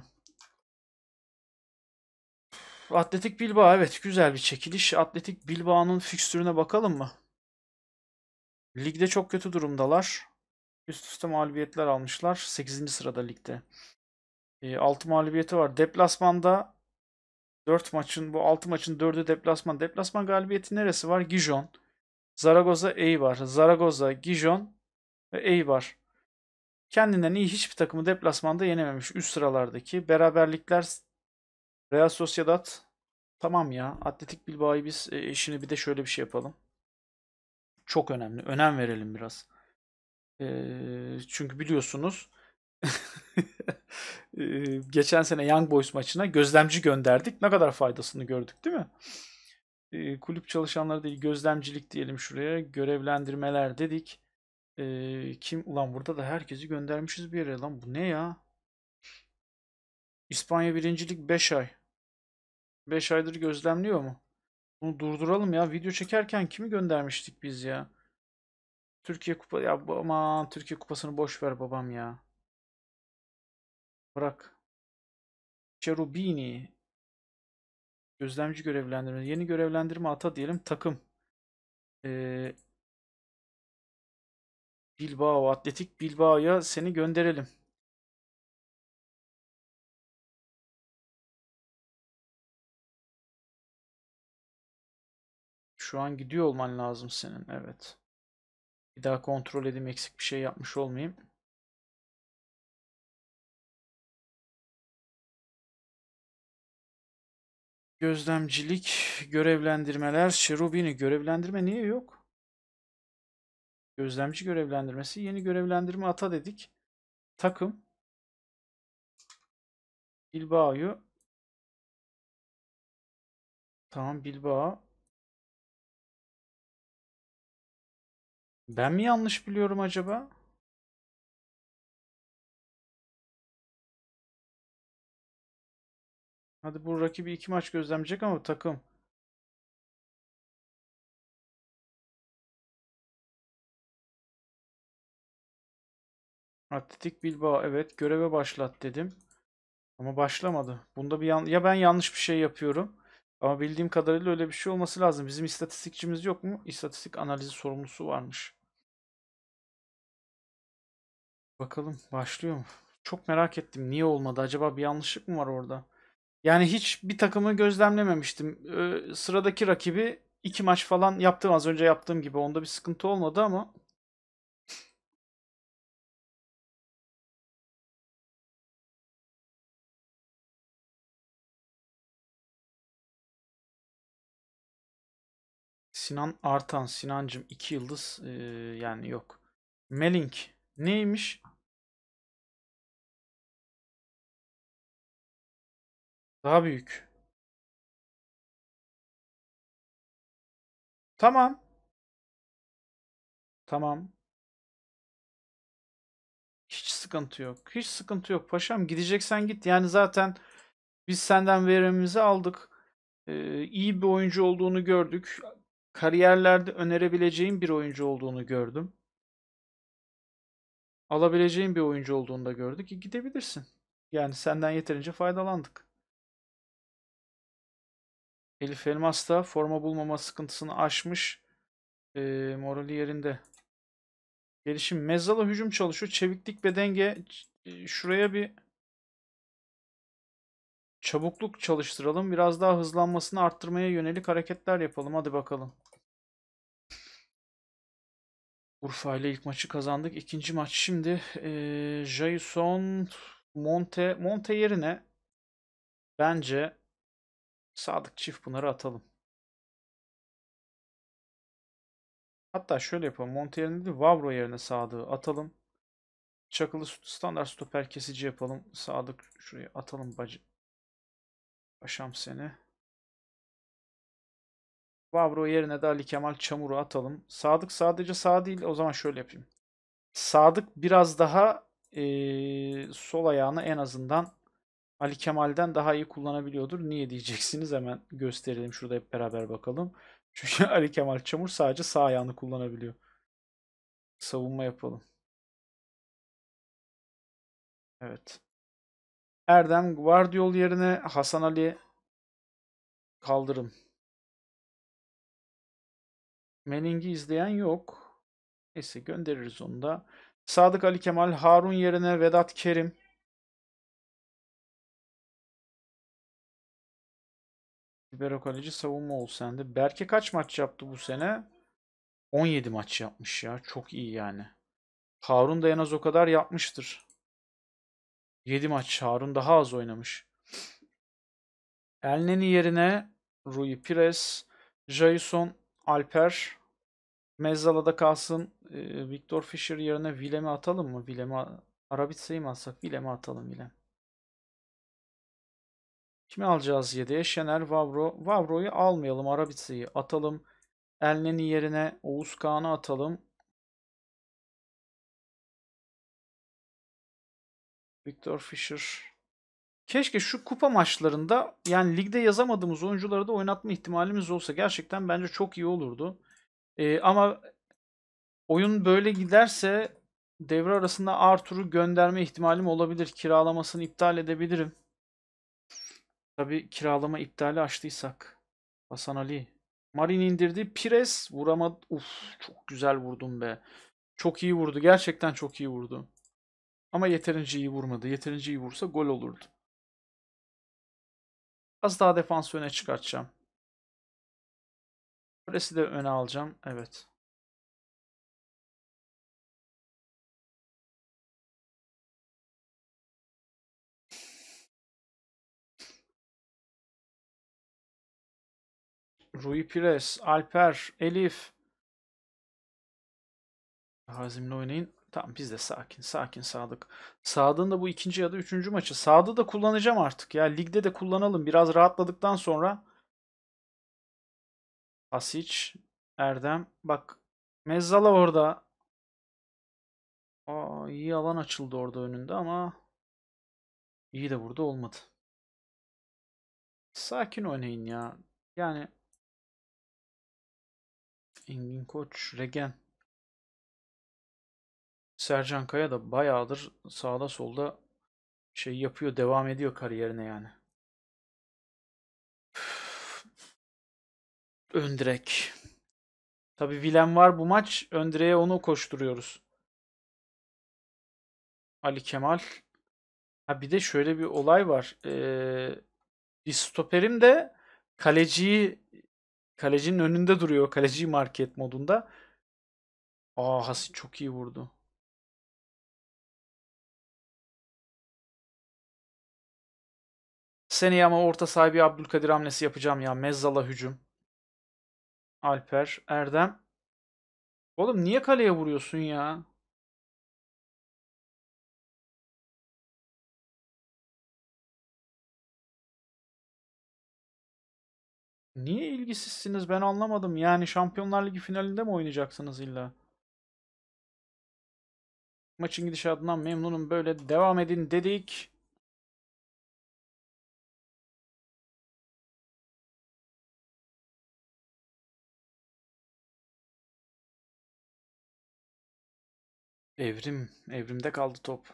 Atletik Bilbao, evet, güzel bir çekiliş. Atletik Bilbao'nun fikstürüne bakalım mı? Ligde çok kötü durumdalar. Üst üste mağlubiyetler almışlar. sekizinci sırada ligde. E, altı mağlubiyeti var. Deplasmanda dört maçın, bu altı maçın dördü deplasman. Deplasman galibiyeti neresi var? Gijon, Zaragoza, Eibar. Zaragoza, Gijon ve Eibar. Kendinden iyi hiçbir takımı deplasmanda yenememiş. Üst sıralardaki. Beraberlikler Real Sociedad. Tamam ya. Atletik Bilbao'yu biz e, işini bir de şöyle bir şey yapalım. Çok önemli. Önem verelim biraz. E, çünkü biliyorsunuz e, geçen sene Young Boys maçına gözlemci gönderdik. Ne kadar faydasını gördük, değil mi? E, kulüp çalışanları değil, gözlemcilik diyelim şuraya. Görevlendirmeler dedik. E, kim? Ulan burada da herkesi göndermişiz bir yere lan. Bu ne ya? İspanya birincilik beş ay. beş aydır gözlemliyor mu? Bunu durduralım ya. Video çekerken kimi göndermiştik biz ya? Türkiye Kupa ya, aman Türkiye Kupası'nı boş ver babam ya. Bırak. Cherubini. Gözlemci görevlendirme. Yeni görevlendirme ata diyelim. Takım. Ee, Bilbao. Atletik Bilbao'ya seni gönderelim. Şu an gidiyor olman lazım senin. Evet. Bir daha kontrol edeyim. Eksik bir şey yapmış olmayayım. Gözlemcilik, görevlendirmeler, Cherubini. Görevlendirme niye yok? Gözlemci görevlendirmesi. Yeni görevlendirme ata dedik. Takım. Bilbao'yu. Tamam, Bilbao. Ben mi yanlış biliyorum acaba? Hadi bu rakibi iki maç gözlemleyecek ama takım. Atletik Bilbao, evet, göreve başlat dedim. Ama başlamadı. Bunda bir yan... ya ben yanlış bir şey yapıyorum. Ama bildiğim kadarıyla öyle bir şey olması lazım. Bizim istatistikçimiz yok mu? İstatistik analizi sorumlusu varmış. Bakalım başlıyor mu? Çok merak ettim. Niye olmadı? Acaba bir yanlışlık mı var orada? Yani hiç bir takımı gözlemlememiştim. Ee, sıradaki rakibi iki maç falan yaptım, az önce yaptığım gibi. Onda bir sıkıntı olmadı ama Sinan Artan, Sinancım iki yıldız ee, yani yok. Melink neymiş? Daha büyük. Tamam. Tamam. Hiç sıkıntı yok. Hiç sıkıntı yok paşam. Gideceksen git. Yani zaten biz senden verimimizi aldık. Ee, iyi bir oyuncu olduğunu gördük. Kariyerlerde önerebileceğim bir oyuncu olduğunu gördüm. Alabileceğim bir oyuncu olduğunu da gördük. E, gidebilirsin. Yani senden yeterince faydalandık. Elif Elmas da forma bulmama sıkıntısını aşmış. Ee, morali yerinde. Gelişim. Mezzala hücum çalışıyor. Çeviklik ve denge. Ç- Şuraya bir çabukluk çalıştıralım. Biraz daha hızlanmasını arttırmaya yönelik hareketler yapalım. Hadi bakalım. Urfa ile ilk maçı kazandık. İkinci maç şimdi. Ee, Jason Monte. Monte yerine bence Sadık Çiftpınar'ı atalım. Hatta şöyle yapalım. Monte yerine değil, Vavro yerine Sadık'ı atalım. Çakılı standart stoper kesici yapalım. Sadık şuraya atalım bacı. Paşam seni. Vavro yerine de Ali Kemal Çamur'u atalım. Sadık sadece sağ değil. O zaman şöyle yapayım. Sadık biraz daha eee, sol ayağını en azından Ali Kemal'den daha iyi kullanabiliyordur. Niye diyeceksiniz? Hemen gösterelim. Şurada hep beraber bakalım. Çünkü Ali Kemal Çamur sadece sağ ayağını kullanabiliyor. Savunma yapalım. Evet. Erdem Guardiol yerine Hasan Ali kaldırım. Manning'i izleyen yok. Neyse göndeririz onu da. Sadık Ali Kemal Harun yerine Vedat Kerim. Libero kaleci savunma ol sende. Berke kaç maç yaptı bu sene? on yedi maç yapmış ya. Çok iyi yani. Harun da en az o kadar yapmıştır. yedi maç. Harun daha az oynamış. Elneny yerine Rui Pires, Jason, Alper, Mezzala'da kalsın. Ee, Victor Fischer yerine Willem'i atalım mı? Willem'i Arabitsa'yı mı alsak? Willem'i atalım Willem. Kimi alacağız yedeğe? Şener, Vavro. Vavro'yu almayalım. Arabitsa'yı atalım. Elneny yerine Oğuz Kağan'ı atalım. Victor Fischer. Keşke şu kupa maçlarında yani ligde yazamadığımız oyuncuları da oynatma ihtimalimiz olsa gerçekten bence çok iyi olurdu. Ee, ama oyun böyle giderse devre arasında Arthur'u gönderme ihtimalim olabilir. Kiralamasını iptal edebilirim. Tabii kiralama iptali açtıysak. Hasan Ali. Marin indirdi. Pires vuramadı. Uf, çok güzel vurdum be. Çok iyi vurdu. Gerçekten çok iyi vurdu. Ama yeterince iyi vurmadı. Yeterince iyi vursa gol olurdu. Az daha defansı öne çıkartacağım. Pres'i de öne alacağım. Evet. Rui Pires, Alper, Elif. Hazimle oynayın. Tamam biz de sakin. Sakin Sadık. Sadık'ın da bu ikinci ya da üçüncü maçı. Sadık'ı da kullanacağım artık ya. Ligde de kullanalım. Biraz rahatladıktan sonra. Asic, Erdem. Bak. Mezzala orada. Aa, iyi alan açıldı orada önünde ama iyi de burada olmadı. Sakin oynayın ya. Yani Engin Koç, Regen. Sercan Kaya da bayağıdır sağda solda şey yapıyor, devam ediyor kariyerine yani. Ön direk. Tabii Willem var bu maç. Ön direğe onu koşturuyoruz. Ali Kemal. Ha bir de şöyle bir olay var. Ee, bir stoperim de kaleciyi kalecinin önünde duruyor. Kaleciyi market modunda. Aa Hasit çok iyi vurdu. Seneye ama orta sahibi Abdülkadir hamlesi yapacağım ya. Mezzala hücum. Alper, Erdem. Oğlum niye kaleye vuruyorsun ya? Niye ilgisizsiniz ben anlamadım. Yani Şampiyonlar Ligi finalinde mi oynayacaksınız illa? Maçın gidişatından memnunum. Böyle devam edin dedik. Evrim. Evrimde kaldı top.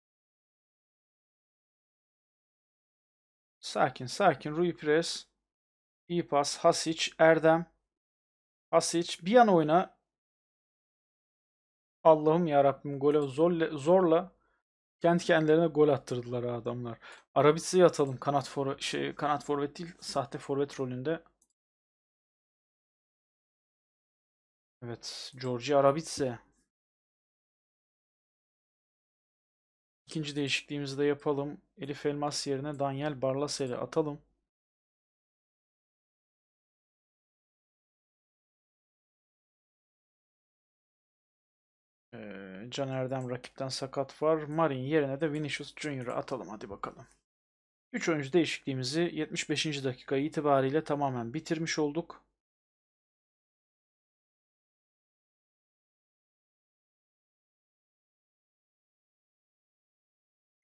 Sakin sakin. Rui Pires. İyi pas. Hasic. Erdem. Hasic. Bir an oyna. Allah'ım ya Rabbim gole zorla, zorla kendi kendilerine gol attırdılar adamlar. Arabis'i atalım. Kanat for şey kanat forvet değil, sahte forvet rolünde. Evet, Georgi Arabitse. İkinci değişikliğimizi de yapalım. Elif Elmas yerine Daniel Barlaser'i atalım. Ee, Can Erdem rakipten sakat var. Marin yerine de Vinicius Junior'ı atalım hadi bakalım. üç oyuncu değişikliğimizi yetmiş beşinci dakika itibariyle tamamen bitirmiş olduk.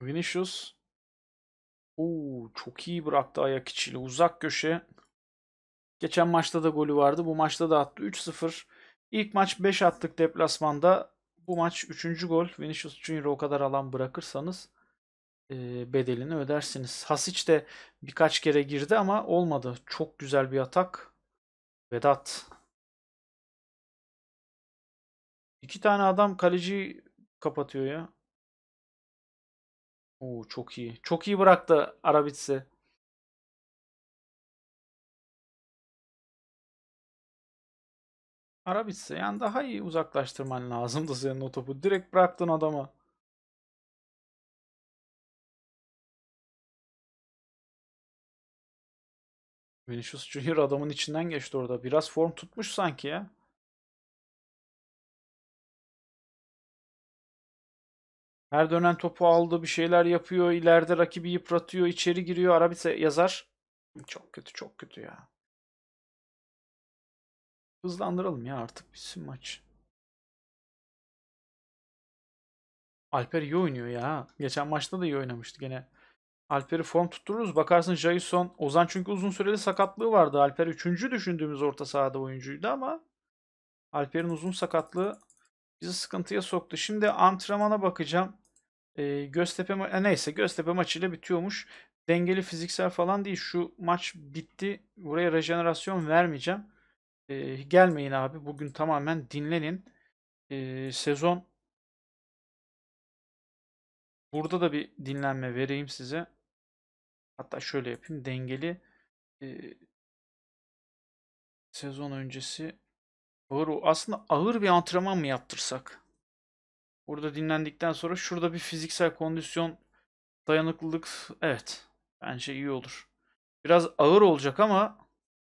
Vinicius. Oo, çok iyi bıraktı ayak içiyle. Uzak köşe. Geçen maçta da golü vardı. Bu maçta da attı. üç sıfır. İlk maç beş attık deplasmanda. Bu maç üçüncü gol. Vinicius Junior'a o kadar alan bırakırsanız e, bedelini ödersiniz. Hasic de birkaç kere girdi ama olmadı. Çok güzel bir atak. Vedat. İki tane adam kaleciyi kapatıyor ya. Oo, çok iyi. Çok iyi bıraktı Arabitse. Arabitse yani daha iyi uzaklaştırman lazımdı senin o topu. Direkt bıraktın adama. Vinicius Junior adamın içinden geçti orada. Biraz form tutmuş sanki ya. Her dönen topu aldı, bir şeyler yapıyor, ileride rakibi yıpratıyor, içeri giriyor. Arabitse yazar. Çok kötü, çok kötü ya. Hızlandıralım ya artık bitsin maç. Alper iyi oynuyor ya. Geçen maçta da iyi oynamıştı gene. Alper'i form tuttururuz. Bakarsın Jason, Ozan çünkü uzun süreli sakatlığı vardı. Alper üçüncü düşündüğümüz orta sahada oyuncuydu ama Alper'in uzun sakatlığı bizi sıkıntıya soktu. Şimdi antrenmana bakacağım. Ee, Göztepe ma- e, neyse Göztepe maçıyla bitiyormuş. Dengeli fiziksel falan değil. Şu maç bitti. Buraya rejenerasyon vermeyeceğim. Ee, gelmeyin abi. Bugün tamamen dinlenin. Ee, sezon burada da bir dinlenme vereyim size. Hatta şöyle yapayım. Dengeli e, sezon öncesi ağır aslında ağır bir antrenman mı yaptırsak? Burada dinlendikten sonra şurada bir fiziksel kondisyon dayanıklılık evet bence iyi olur. Biraz ağır olacak ama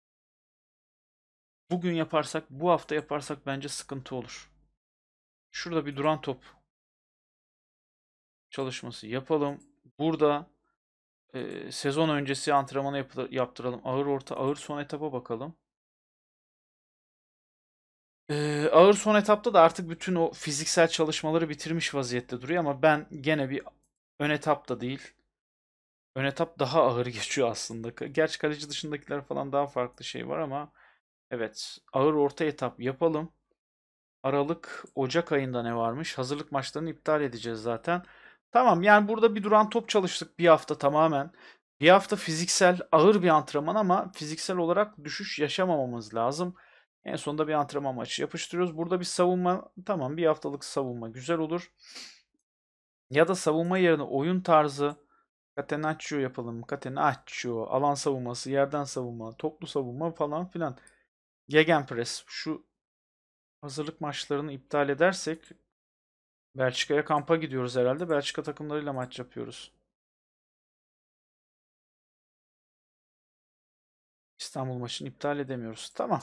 bugün yaparsak, bu hafta yaparsak bence sıkıntı olur. Şurada bir duran top çalışması yapalım. Burada e, sezon öncesi antrenmanı yapı- yaptıralım. Ağır orta, ağır son etapa bakalım. E, ağır son etapta da artık bütün o fiziksel çalışmaları bitirmiş vaziyette duruyor ama ben gene bir ön etapta değil. Ön etap daha ağır geçiyor aslında. Gerçi kaleci dışındakiler falan daha farklı şey var ama evet ağır orta etap yapalım. Aralık, Ocak ayında ne varmış? Hazırlık maçlarını iptal edeceğiz zaten. Tamam yani burada bir duran top çalıştık bir hafta tamamen. Bir hafta fiziksel ağır bir antrenman ama fiziksel olarak düşüş yaşamamamız lazım. En sonunda bir antrenman maçı yapıştırıyoruz. Burada bir savunma tamam bir haftalık savunma güzel olur. Ya da savunma yerine oyun tarzı Catenaccio yapalım. Catenaccio, alan savunması, yerden savunma, toplu savunma falan filan. Gegenpress. Şu hazırlık maçlarını iptal edersek Belçika'ya kampa gidiyoruz herhalde. Belçika takımlarıyla maç yapıyoruz. İstanbul maçını iptal edemiyoruz. Tamam.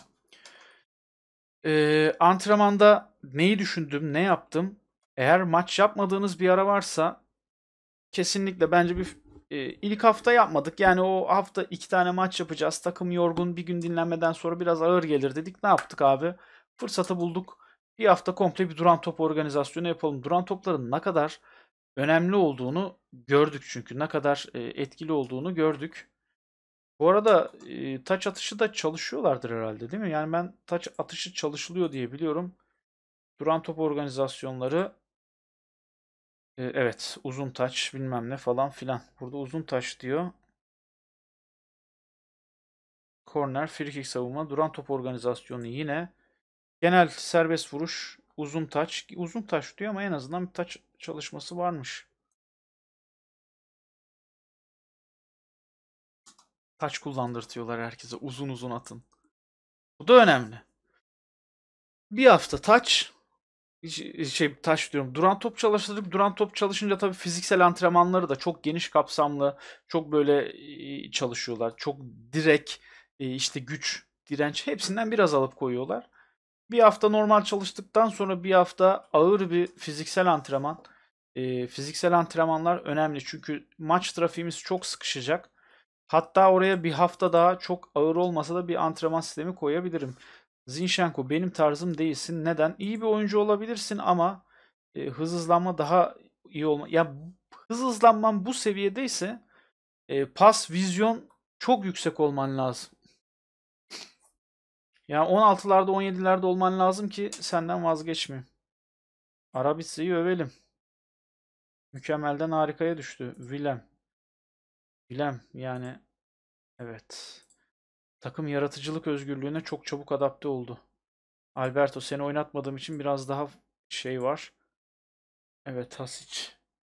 Ee, antrenmanda neyi düşündüm, ne yaptım? Eğer maç yapmadığınız bir ara varsa kesinlikle bence bir e, ilk hafta yapmadık. Yani o hafta iki tane maç yapacağız. Takım yorgun, bir gün dinlenmeden sonra biraz ağır gelir dedik. Ne yaptık abi? Fırsatı bulduk. Bir hafta komple bir duran top organizasyonu yapalım. Duran topların ne kadar önemli olduğunu gördük çünkü. Ne kadar e, etkili olduğunu gördük. Bu arada e, taç atışı da çalışıyorlardır herhalde değil mi? Yani ben taç atışı çalışılıyor diye biliyorum. Duran top organizasyonları e, evet uzun taç bilmem ne falan filan. Burada uzun taç diyor. Korner, free kick savunma, duran top organizasyonu yine. Genel serbest vuruş, uzun taç. Uzun taç diyor ama en azından bir taç çalışması varmış. Taç kullandırtıyorlar herkese. Uzun uzun atın. Bu da önemli. Bir hafta taç, şey taş diyorum. Duran top çalıştırdık. Duran top çalışınca tabii fiziksel antrenmanları da çok geniş kapsamlı, çok böyle e, çalışıyorlar. Çok direkt e, işte güç, direnç hepsinden biraz alıp koyuyorlar. Bir hafta normal çalıştıktan sonra bir hafta ağır bir fiziksel antrenman. E, fiziksel antrenmanlar önemli çünkü maç trafiğimiz çok sıkışacak. Hatta oraya bir hafta daha çok ağır olmasa da bir antrenman sistemi koyabilirim. Zinchenko benim tarzım değilsin. Neden? İyi bir oyuncu olabilirsin ama e, hız hızlanma daha iyi olma. Ya hız hızlanman bu seviyedeyse e, pas, vizyon çok yüksek olman lazım. Yani on altılarda on yedilerde olman lazım ki senden vazgeçmeyeyim. Arabitse'yi övelim. Mükemmelden harikaya düştü. Willem. Willem yani evet. Takım yaratıcılık özgürlüğüne çok çabuk adapte oldu. Alberto, seni oynatmadığım için biraz daha şey var. Evet, Hasic.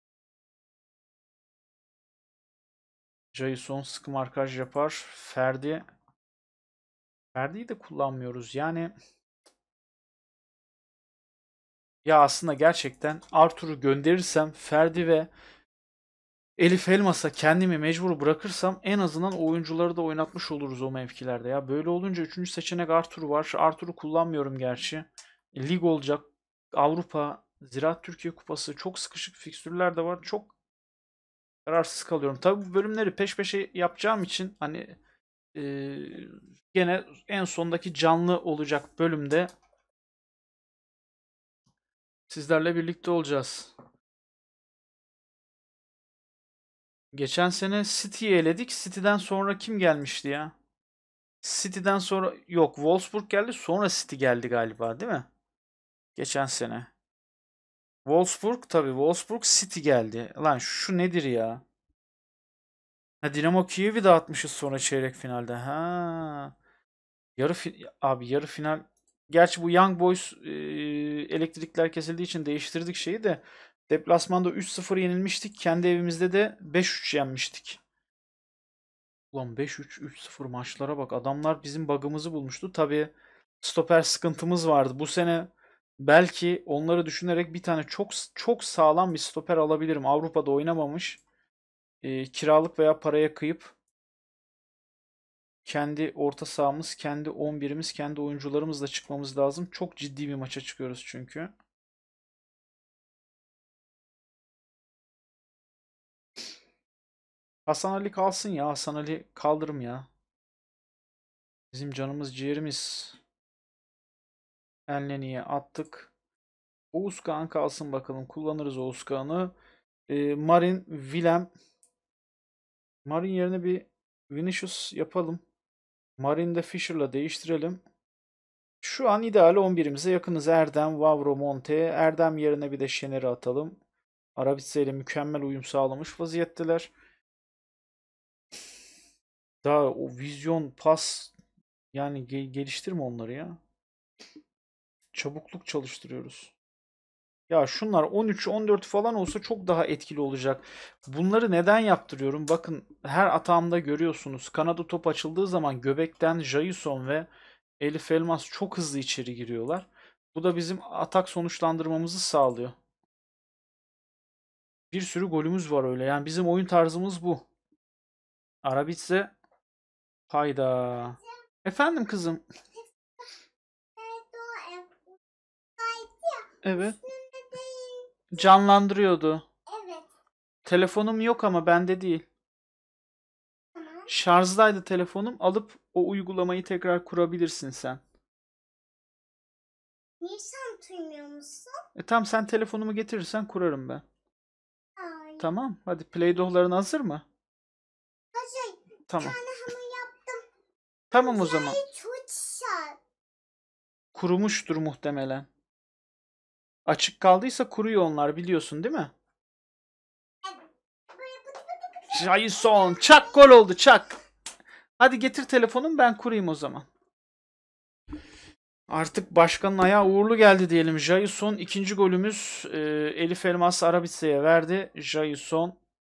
Jason sıkı markaj yapar. Ferdi. Ferdi'yi de kullanmıyoruz. Yani ya aslında gerçekten Arthur'u gönderirsem Ferdi ve Elif Elmas'a kendimi mecbur bırakırsam en azından oyuncuları da oynatmış oluruz o mevkilerde ya. Böyle olunca üçüncü seçenek Arthur var. Arthur'u kullanmıyorum gerçi. Lig olacak. Avrupa, Ziraat Türkiye Kupası, çok sıkışık fikstürler de var. Çok kararsız kalıyorum. Tabii bu bölümleri peş peşe yapacağım için hani e, gene en sondaki canlı olacak bölümde sizlerle birlikte olacağız. Geçen sene City'yi eledik. City'den sonra kim gelmişti ya? City'den sonra yok, Wolfsburg geldi, sonra City geldi galiba, değil mi? Geçen sene. Wolfsburg, tabii Wolfsburg, City geldi. Lan şu nedir ya? Ha, Dinamo Kiev'i dağıtmışız sonra çeyrek finalde. Ha. Yarı fi- abi yarı final. Gerçi bu Young Boys e, elektrikler kesildiği için değiştirdik şeyi de. Deplasmanda üç sıfır yenilmiştik. Kendi evimizde de beş üç yenmiştik. Ulan beş üç, üç sıfır maçlara bak. Adamlar bizim bug'ımızı bulmuştu. Tabii stoper sıkıntımız vardı. Bu sene belki onları düşünerek bir tane çok çok sağlam bir stoper alabilirim. Avrupa'da oynamamış. E, kiralık veya paraya kıyıp kendi orta sahamız, kendi on birimiz, kendi oyuncularımızla çıkmamız lazım. Çok ciddi bir maça çıkıyoruz çünkü. Hasan Ali kalsın ya. Hasan Ali kaldırım ya. Bizim canımız ciğerimiz. Elneni'ye attık. Oğuzkan kalsın bakalım. Kullanırız Oğuzkan'ı. Ee, Marin, Willem. Marin yerine bir Vinicius yapalım. Marin de Fischer'la değiştirelim. Şu an ideal on birimize yakınız. Erdem, Vavro, Monte. Erdem yerine bir de Şener'i atalım. Arabitse ile mükemmel uyum sağlamış vaziyetteler. Daha o vizyon, pas yani ge- geliştirme onları ya. Çabukluk çalıştırıyoruz. Ya şunlar on üç on dört falan olsa çok daha etkili olacak. Bunları neden yaptırıyorum? Bakın her atağımda görüyorsunuz. Kanada top açıldığı zaman göbekten Jason ve Elif Elmas çok hızlı içeri giriyorlar. Bu da bizim atak sonuçlandırmamızı sağlıyor. Bir sürü golümüz var öyle. Yani bizim oyun tarzımız bu. Arabitse hayda. Efendim kızım. Evet. Canlandırıyordu. Evet. Telefonum yok ama bende değil. Tamam. Şarjdaydı telefonum. Alıp o uygulamayı tekrar kurabilirsin sen. Niye sen duymuyor musun? E tamam, sen telefonumu getirirsen kurarım ben. Ay. Tamam. Hadi Play-Doh'ların hazır mı? Hazır. Tamam. Bir tane hamur yaptım. Tamam o zaman. Ay çok güzel. Kurumuştur muhtemelen. Açık kaldıysa kuruyor onlar, biliyorsun değil mi? Jason çak, gol oldu çak. Hadi getir telefonum, ben kurayım o zaman. Artık başkanın ayağı uğurlu geldi diyelim. Jason ikinci golümüz e, Elif Elmas Arabitse'ye verdi. Jason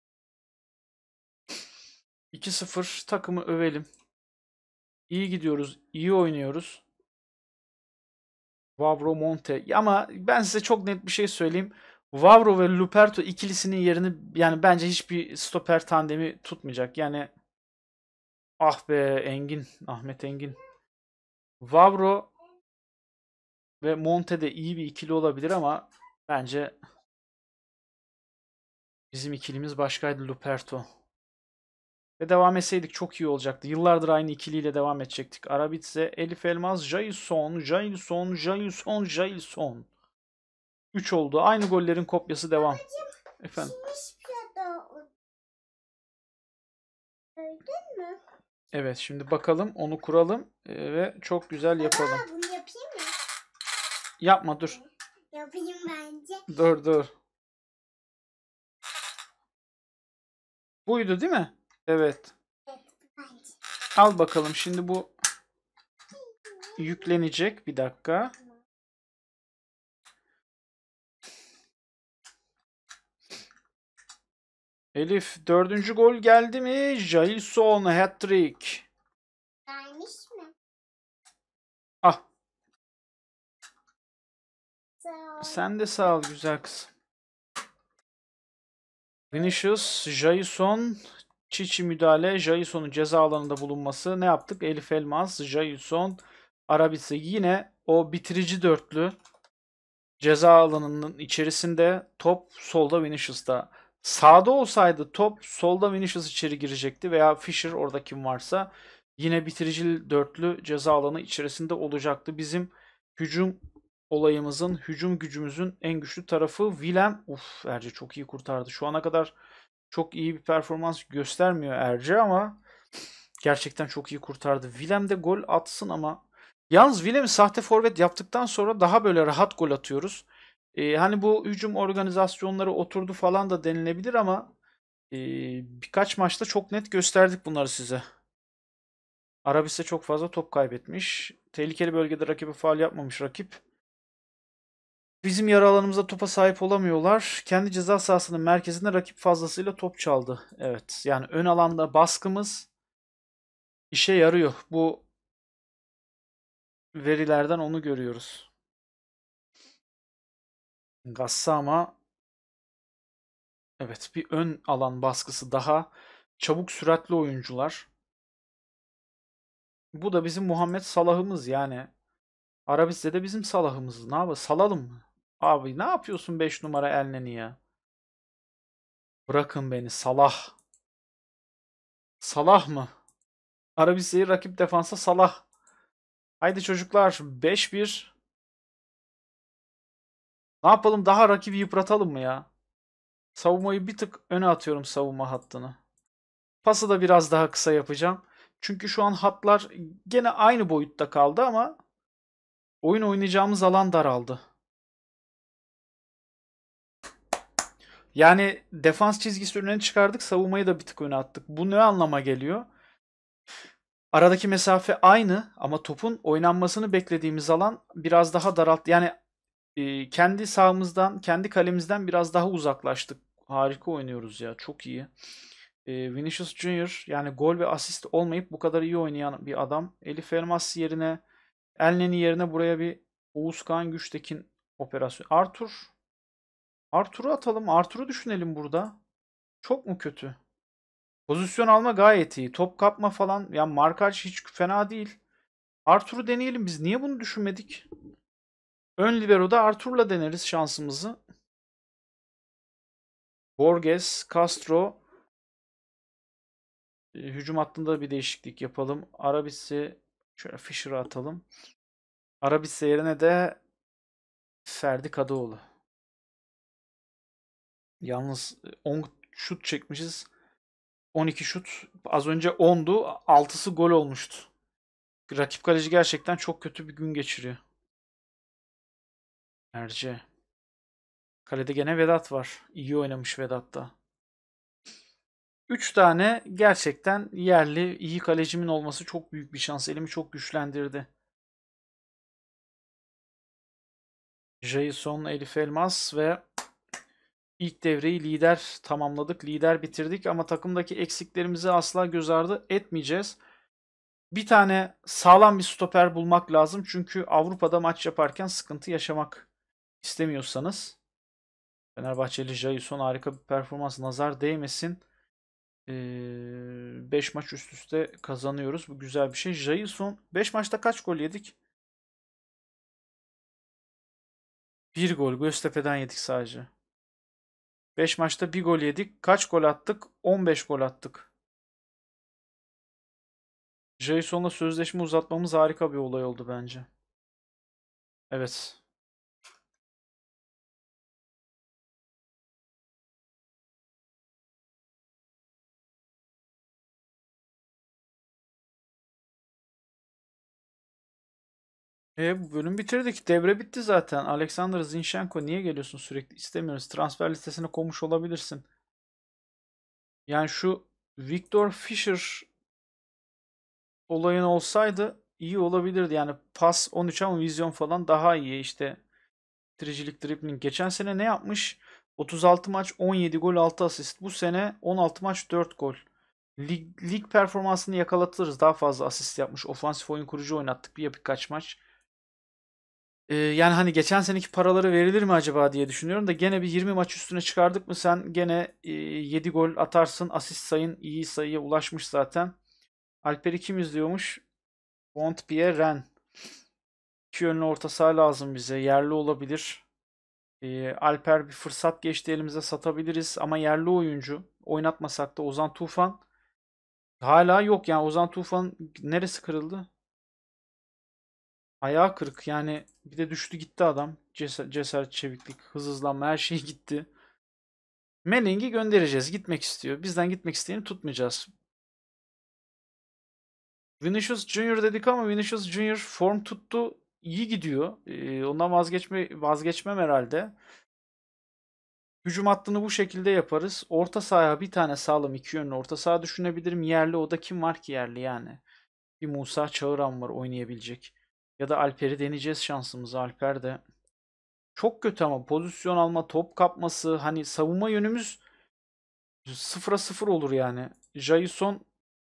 iki sıfır, takımı övelim. İyi gidiyoruz, iyi oynuyoruz. Vavro Monte. Ama ben size çok net bir şey söyleyeyim. Vavro ve Luperto ikilisinin yerini yani bence hiçbir stoper tandemi tutmayacak. Yani ah be Engin, Ahmet Engin. Vavro ve Monte de iyi bir ikili olabilir ama bence bizim ikilimiz başkaydı, Luperto. Ve devam etseydik çok iyi olacaktı. Yıllardır aynı ikiliyle devam edecektik. Arabitse, Elif Elmas, Jason, Jason, Jason, Jason. üç oldu. Aynı gollerin kopyası devam. Babacığım, Efendim. şimdi istiyorum. Gördün mü? Evet, şimdi bakalım onu kuralım e, ve çok güzel yapalım. Baba bunu yapayım mı? Yapma, dur. Yapayım bence. Dur dur. Buydu değil mi? Evet. Evet bence. Al bakalım, şimdi bu yüklenecek. Bir dakika. Elif, dördüncü gol geldi mi? Jailson hat-trick. Gelmiş mi? Ah, Sağ ol. sen de sağ ol güzel kız. Vinicius, Jailson, Çiçi müdahale, Jailson'un ceza alanında bulunması. Ne yaptık? Elif Elmas, Jailson, Arabisi. Yine o bitirici dörtlü ceza alanının içerisinde, top solda Vinicius'ta. Sağda olsaydı top solda Vinicius içeri girecekti veya Fischer, orada kim varsa, yine bitirici dörtlü ceza alanı içerisinde olacaktı. Bizim hücum olayımızın, hücum gücümüzün en güçlü tarafı Willem. Uf, Erce çok iyi kurtardı. Şu ana kadar çok iyi bir performans göstermiyor Erce ama gerçekten çok iyi kurtardı. Willem de gol atsın ama yalnız Willem'i sahte forvet yaptıktan sonra daha böyle rahat gol atıyoruz. Ee, hani bu hücum organizasyonları oturdu falan da denilebilir ama e, birkaç maçta çok net gösterdik bunları size. Arabis'te çok fazla top kaybetmiş. Tehlikeli bölgede rakibe faul yapmamış rakip. Bizim yarı alanımızda topa sahip olamıyorlar. Kendi ceza sahasının merkezinde rakip fazlasıyla top çaldı. Evet, yani ön alanda baskımız işe yarıyor. Bu verilerden onu görüyoruz. Gassama, evet, bir ön alan baskısı daha. Çabuk süratli oyuncular. Bu da bizim Muhammed Salah'ımız yani. Arabis'te de bizim Salah'ımız. Ne yapalım? Salalım mı? Abi ne yapıyorsun beş numara Elneni ya? Bırakın beni. Salah. Salah mı? Arabis'e rakip defansa Salah. Haydi çocuklar, beş bir. Ne yapalım, daha rakibi yıpratalım mı ya? Savunmayı bir tık öne atıyorum, savunma hattını. Pası da biraz daha kısa yapacağım. Çünkü şu an hatlar gene aynı boyutta kaldı ama oyun oynayacağımız alan daraldı. Yani defans çizgisi önüne çıkardık, savunmayı da bir tık öne attık. Bu ne anlama geliyor? Aradaki mesafe aynı ama topun oynanmasını beklediğimiz alan biraz daha daralttı. Yani e, kendi sahamızdan, kendi kalemizden biraz daha uzaklaştık. Harika oynuyoruz ya, çok iyi. E, Vinicius Junior yani gol ve asist olmayıp bu kadar iyi oynayan bir adam. Elif Elmas yerine, Elneni yerine buraya bir Oğuzkan Güçtekin operasyon. Arthur. Arthur'u atalım. Arthur'u düşünelim burada. Çok mu kötü? Pozisyon alma gayet iyi. Top kapma falan. Ya markaj hiç fena değil. Arthur'u deneyelim biz. Niye bunu düşünmedik? Ön libero'da Arthur'la deneriz şansımızı. Borges, Castro. E, hücum hattında bir değişiklik yapalım. Arabis'i şöyle Fischer'a atalım. Arabis'i yerine de Ferdi Kadıoğlu. Yalnız on şut çekmişiz. on iki şut. Az önce ondu. altısı gol olmuştu. Rakip kaleci gerçekten çok kötü bir gün geçiriyor. Erce. Kalede gene Vedat var. İyi oynamış Vedat da. üç tane gerçekten yerli iyi kalecimin olması çok büyük bir şans. Elimi çok güçlendirdi. Jason, Elif Elmas ve ilk devreyi lider tamamladık. Lider bitirdik ama takımdaki eksiklerimizi asla göz ardı etmeyeceğiz. Bir tane sağlam bir stoper bulmak lazım. Çünkü Avrupa'da maç yaparken sıkıntı yaşamak istemiyorsanız. Fenerbahçeli Jason harika bir performans. Nazar değmesin. beş maç üst üste kazanıyoruz. Bu güzel bir şey. Jason beş maçta kaç gol yedik? Bir gol. Göztepe'den yedik sadece. beş maçta bir gol yedik. Kaç gol attık? on beş gol attık. Jason'la sözleşme uzatmamız harika bir olay oldu bence. Evet. E bu bölüm bitirdik. Devre bitti zaten. Alexander Zinchenko niye geliyorsun sürekli? İstemiyoruz. Transfer listesine konmuş olabilirsin. Yani şu Victor Fischer olayın olsaydı iyi olabilirdi. Yani pas on üç ama vizyon falan daha iyi. İşte bitiricilik, dribbling. Geçen sene ne yapmış? otuz altı maç, on yedi gol, altı asist. Bu sene on altı maç, dört gol. Lig, lig performansını yakalatırız. Daha fazla asist yapmış. Ofansif oyun kurucu oynattık bir birkaç maç. Ee, yani hani geçen seneki paraları verilir mi acaba diye düşünüyorum da gene bir yirmi maç üstüne çıkardık mı sen gene e, yedi gol atarsın. Asist sayın iyi sayıya ulaşmış zaten. Alper'i kim izliyormuş? Montpellier Rennes. İki yönlü orta saha lazım bize. Yerli olabilir. Ee, Alper bir fırsat geçti elimize satabiliriz ama yerli oyuncu. Oynatmasak da Ozan Tufan hala yok yani Ozan Tufan neresi kırıldı? Ayağı kırık yani bir de düştü gitti adam. Cesaret, cesaret çeviklik, hız hızlanma her şey gitti. Manning'i göndereceğiz. Gitmek istiyor. Bizden gitmek isteyeni tutmayacağız. Vinicius Junior dedik ama Vinicius Junior form tuttu. İyi gidiyor. Ee, ondan vazgeçme, vazgeçmem herhalde. Hücum hattını bu şekilde yaparız. Orta sahaya bir tane sağlam iki yönlü orta saha düşünebilirim. Yerli o da kim var ki yerli yani. Bir Musa Çağıran var oynayabilecek. Ya da Alper'i deneyeceğiz şansımızı. Alper de çok kötü ama pozisyon alma, top kapması hani savunma yönümüz sıfıra sıfır olur yani. Jason,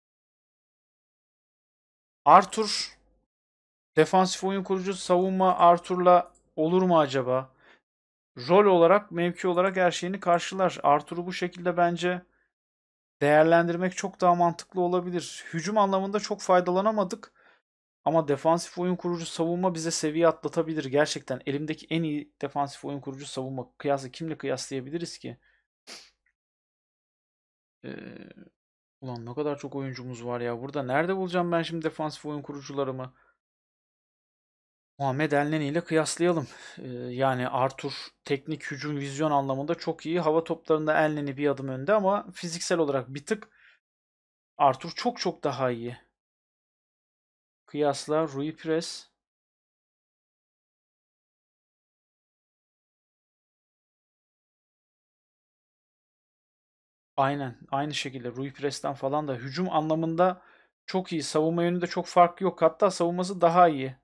Arthur defansif oyun kurucu savunma Arthur'la olur mu acaba? Rol olarak, mevki olarak her şeyini karşılar. Arthur'u bu şekilde bence değerlendirmek çok daha mantıklı olabilir. Hücum anlamında çok faydalanamadık. Ama defansif oyun kurucu savunma bize seviye atlatabilir. Gerçekten elimdeki en iyi defansif oyun kurucu savunma kıyası kimle kıyaslayabiliriz ki? Ee, ulan ne kadar çok oyuncumuz var ya. Burada nerede bulacağım ben şimdi defansif oyun kurucularımı? Muhammed Elneny ile kıyaslayalım. Ee, yani Arthur teknik hücum vizyon anlamında çok iyi. Hava toplarında Elneny bir adım önde ama fiziksel olarak bir tık Arthur çok çok daha iyi. Kıyasla Rui Pires. Aynen. Aynı şekilde Rui Pires'ten falan da hücum anlamında çok iyi. Savunma yönünde çok fark yok. Hatta savunması daha iyi.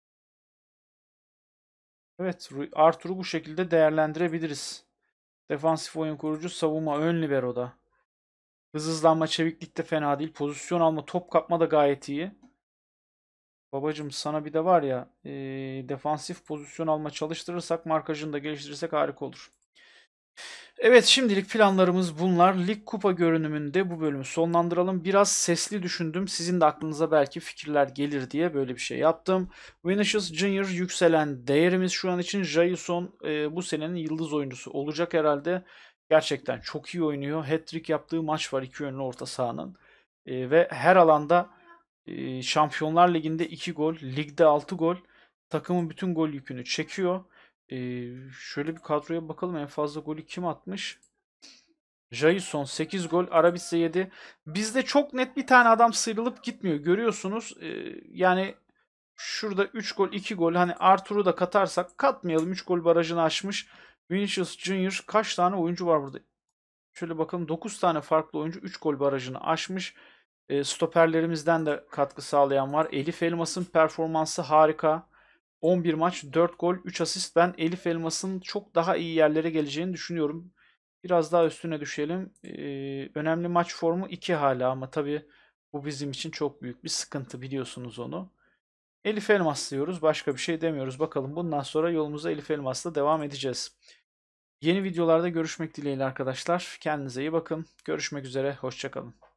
Evet, Rui- Arthur'u bu şekilde değerlendirebiliriz. Defansif oyun kurucu, savunma ön libero'da. Hız hızlanma, çeviklik de fena değil. Pozisyon alma, top kapma da gayet iyi. Babacım sana bir de var ya eee, defansif pozisyon alma çalıştırırsak, markajını da geliştirirsek harika olur. Evet, şimdilik planlarımız bunlar. Lig kupa görünümünde bu bölümü sonlandıralım. Biraz sesli düşündüm. Sizin de aklınıza belki fikirler gelir diye böyle bir şey yaptım. Vinicius Junior yükselen değerimiz şu an için. Jailson e, bu senenin yıldız oyuncusu olacak herhalde. Gerçekten çok iyi oynuyor. Hat-trick yaptığı maç var iki yönlü orta sahanın. E, ve her alanda e, Şampiyonlar Ligi'nde iki gol, ligde altı gol. Takımın bütün gol yükünü çekiyor. Ee, şöyle bir kadroya bakalım en fazla golü kim atmış? Jailson sekiz gol, Arabis'e yedi. Bizde çok net bir tane adam sıyrılıp gitmiyor. Görüyorsunuz. Ee, yani şurada üç gol, iki gol. Hani Arthur'u da katarsak katmayalım. üç gol barajını aşmış. Vinicius Junior kaç tane oyuncu var burada? Şöyle bakalım dokuz tane farklı oyuncu üç gol barajını aşmış. E, stoperlerimizden de katkı sağlayan var. Elif Elmas'ın performansı harika. on bir maç, dört gol, üç asist. Ben Elif Elmas'ın çok daha iyi yerlere geleceğini düşünüyorum. Biraz daha üstüne düşelim. Ee, önemli maç formu iki hala ama tabii bu bizim için çok büyük bir sıkıntı biliyorsunuz onu. Elif Elmas diyoruz. Başka bir şey demiyoruz. Bakalım bundan sonra yolumuza Elif Elmas'la devam edeceğiz. Yeni videolarda görüşmek dileğiyle arkadaşlar. Kendinize iyi bakın. Görüşmek üzere. Hoşça kalın.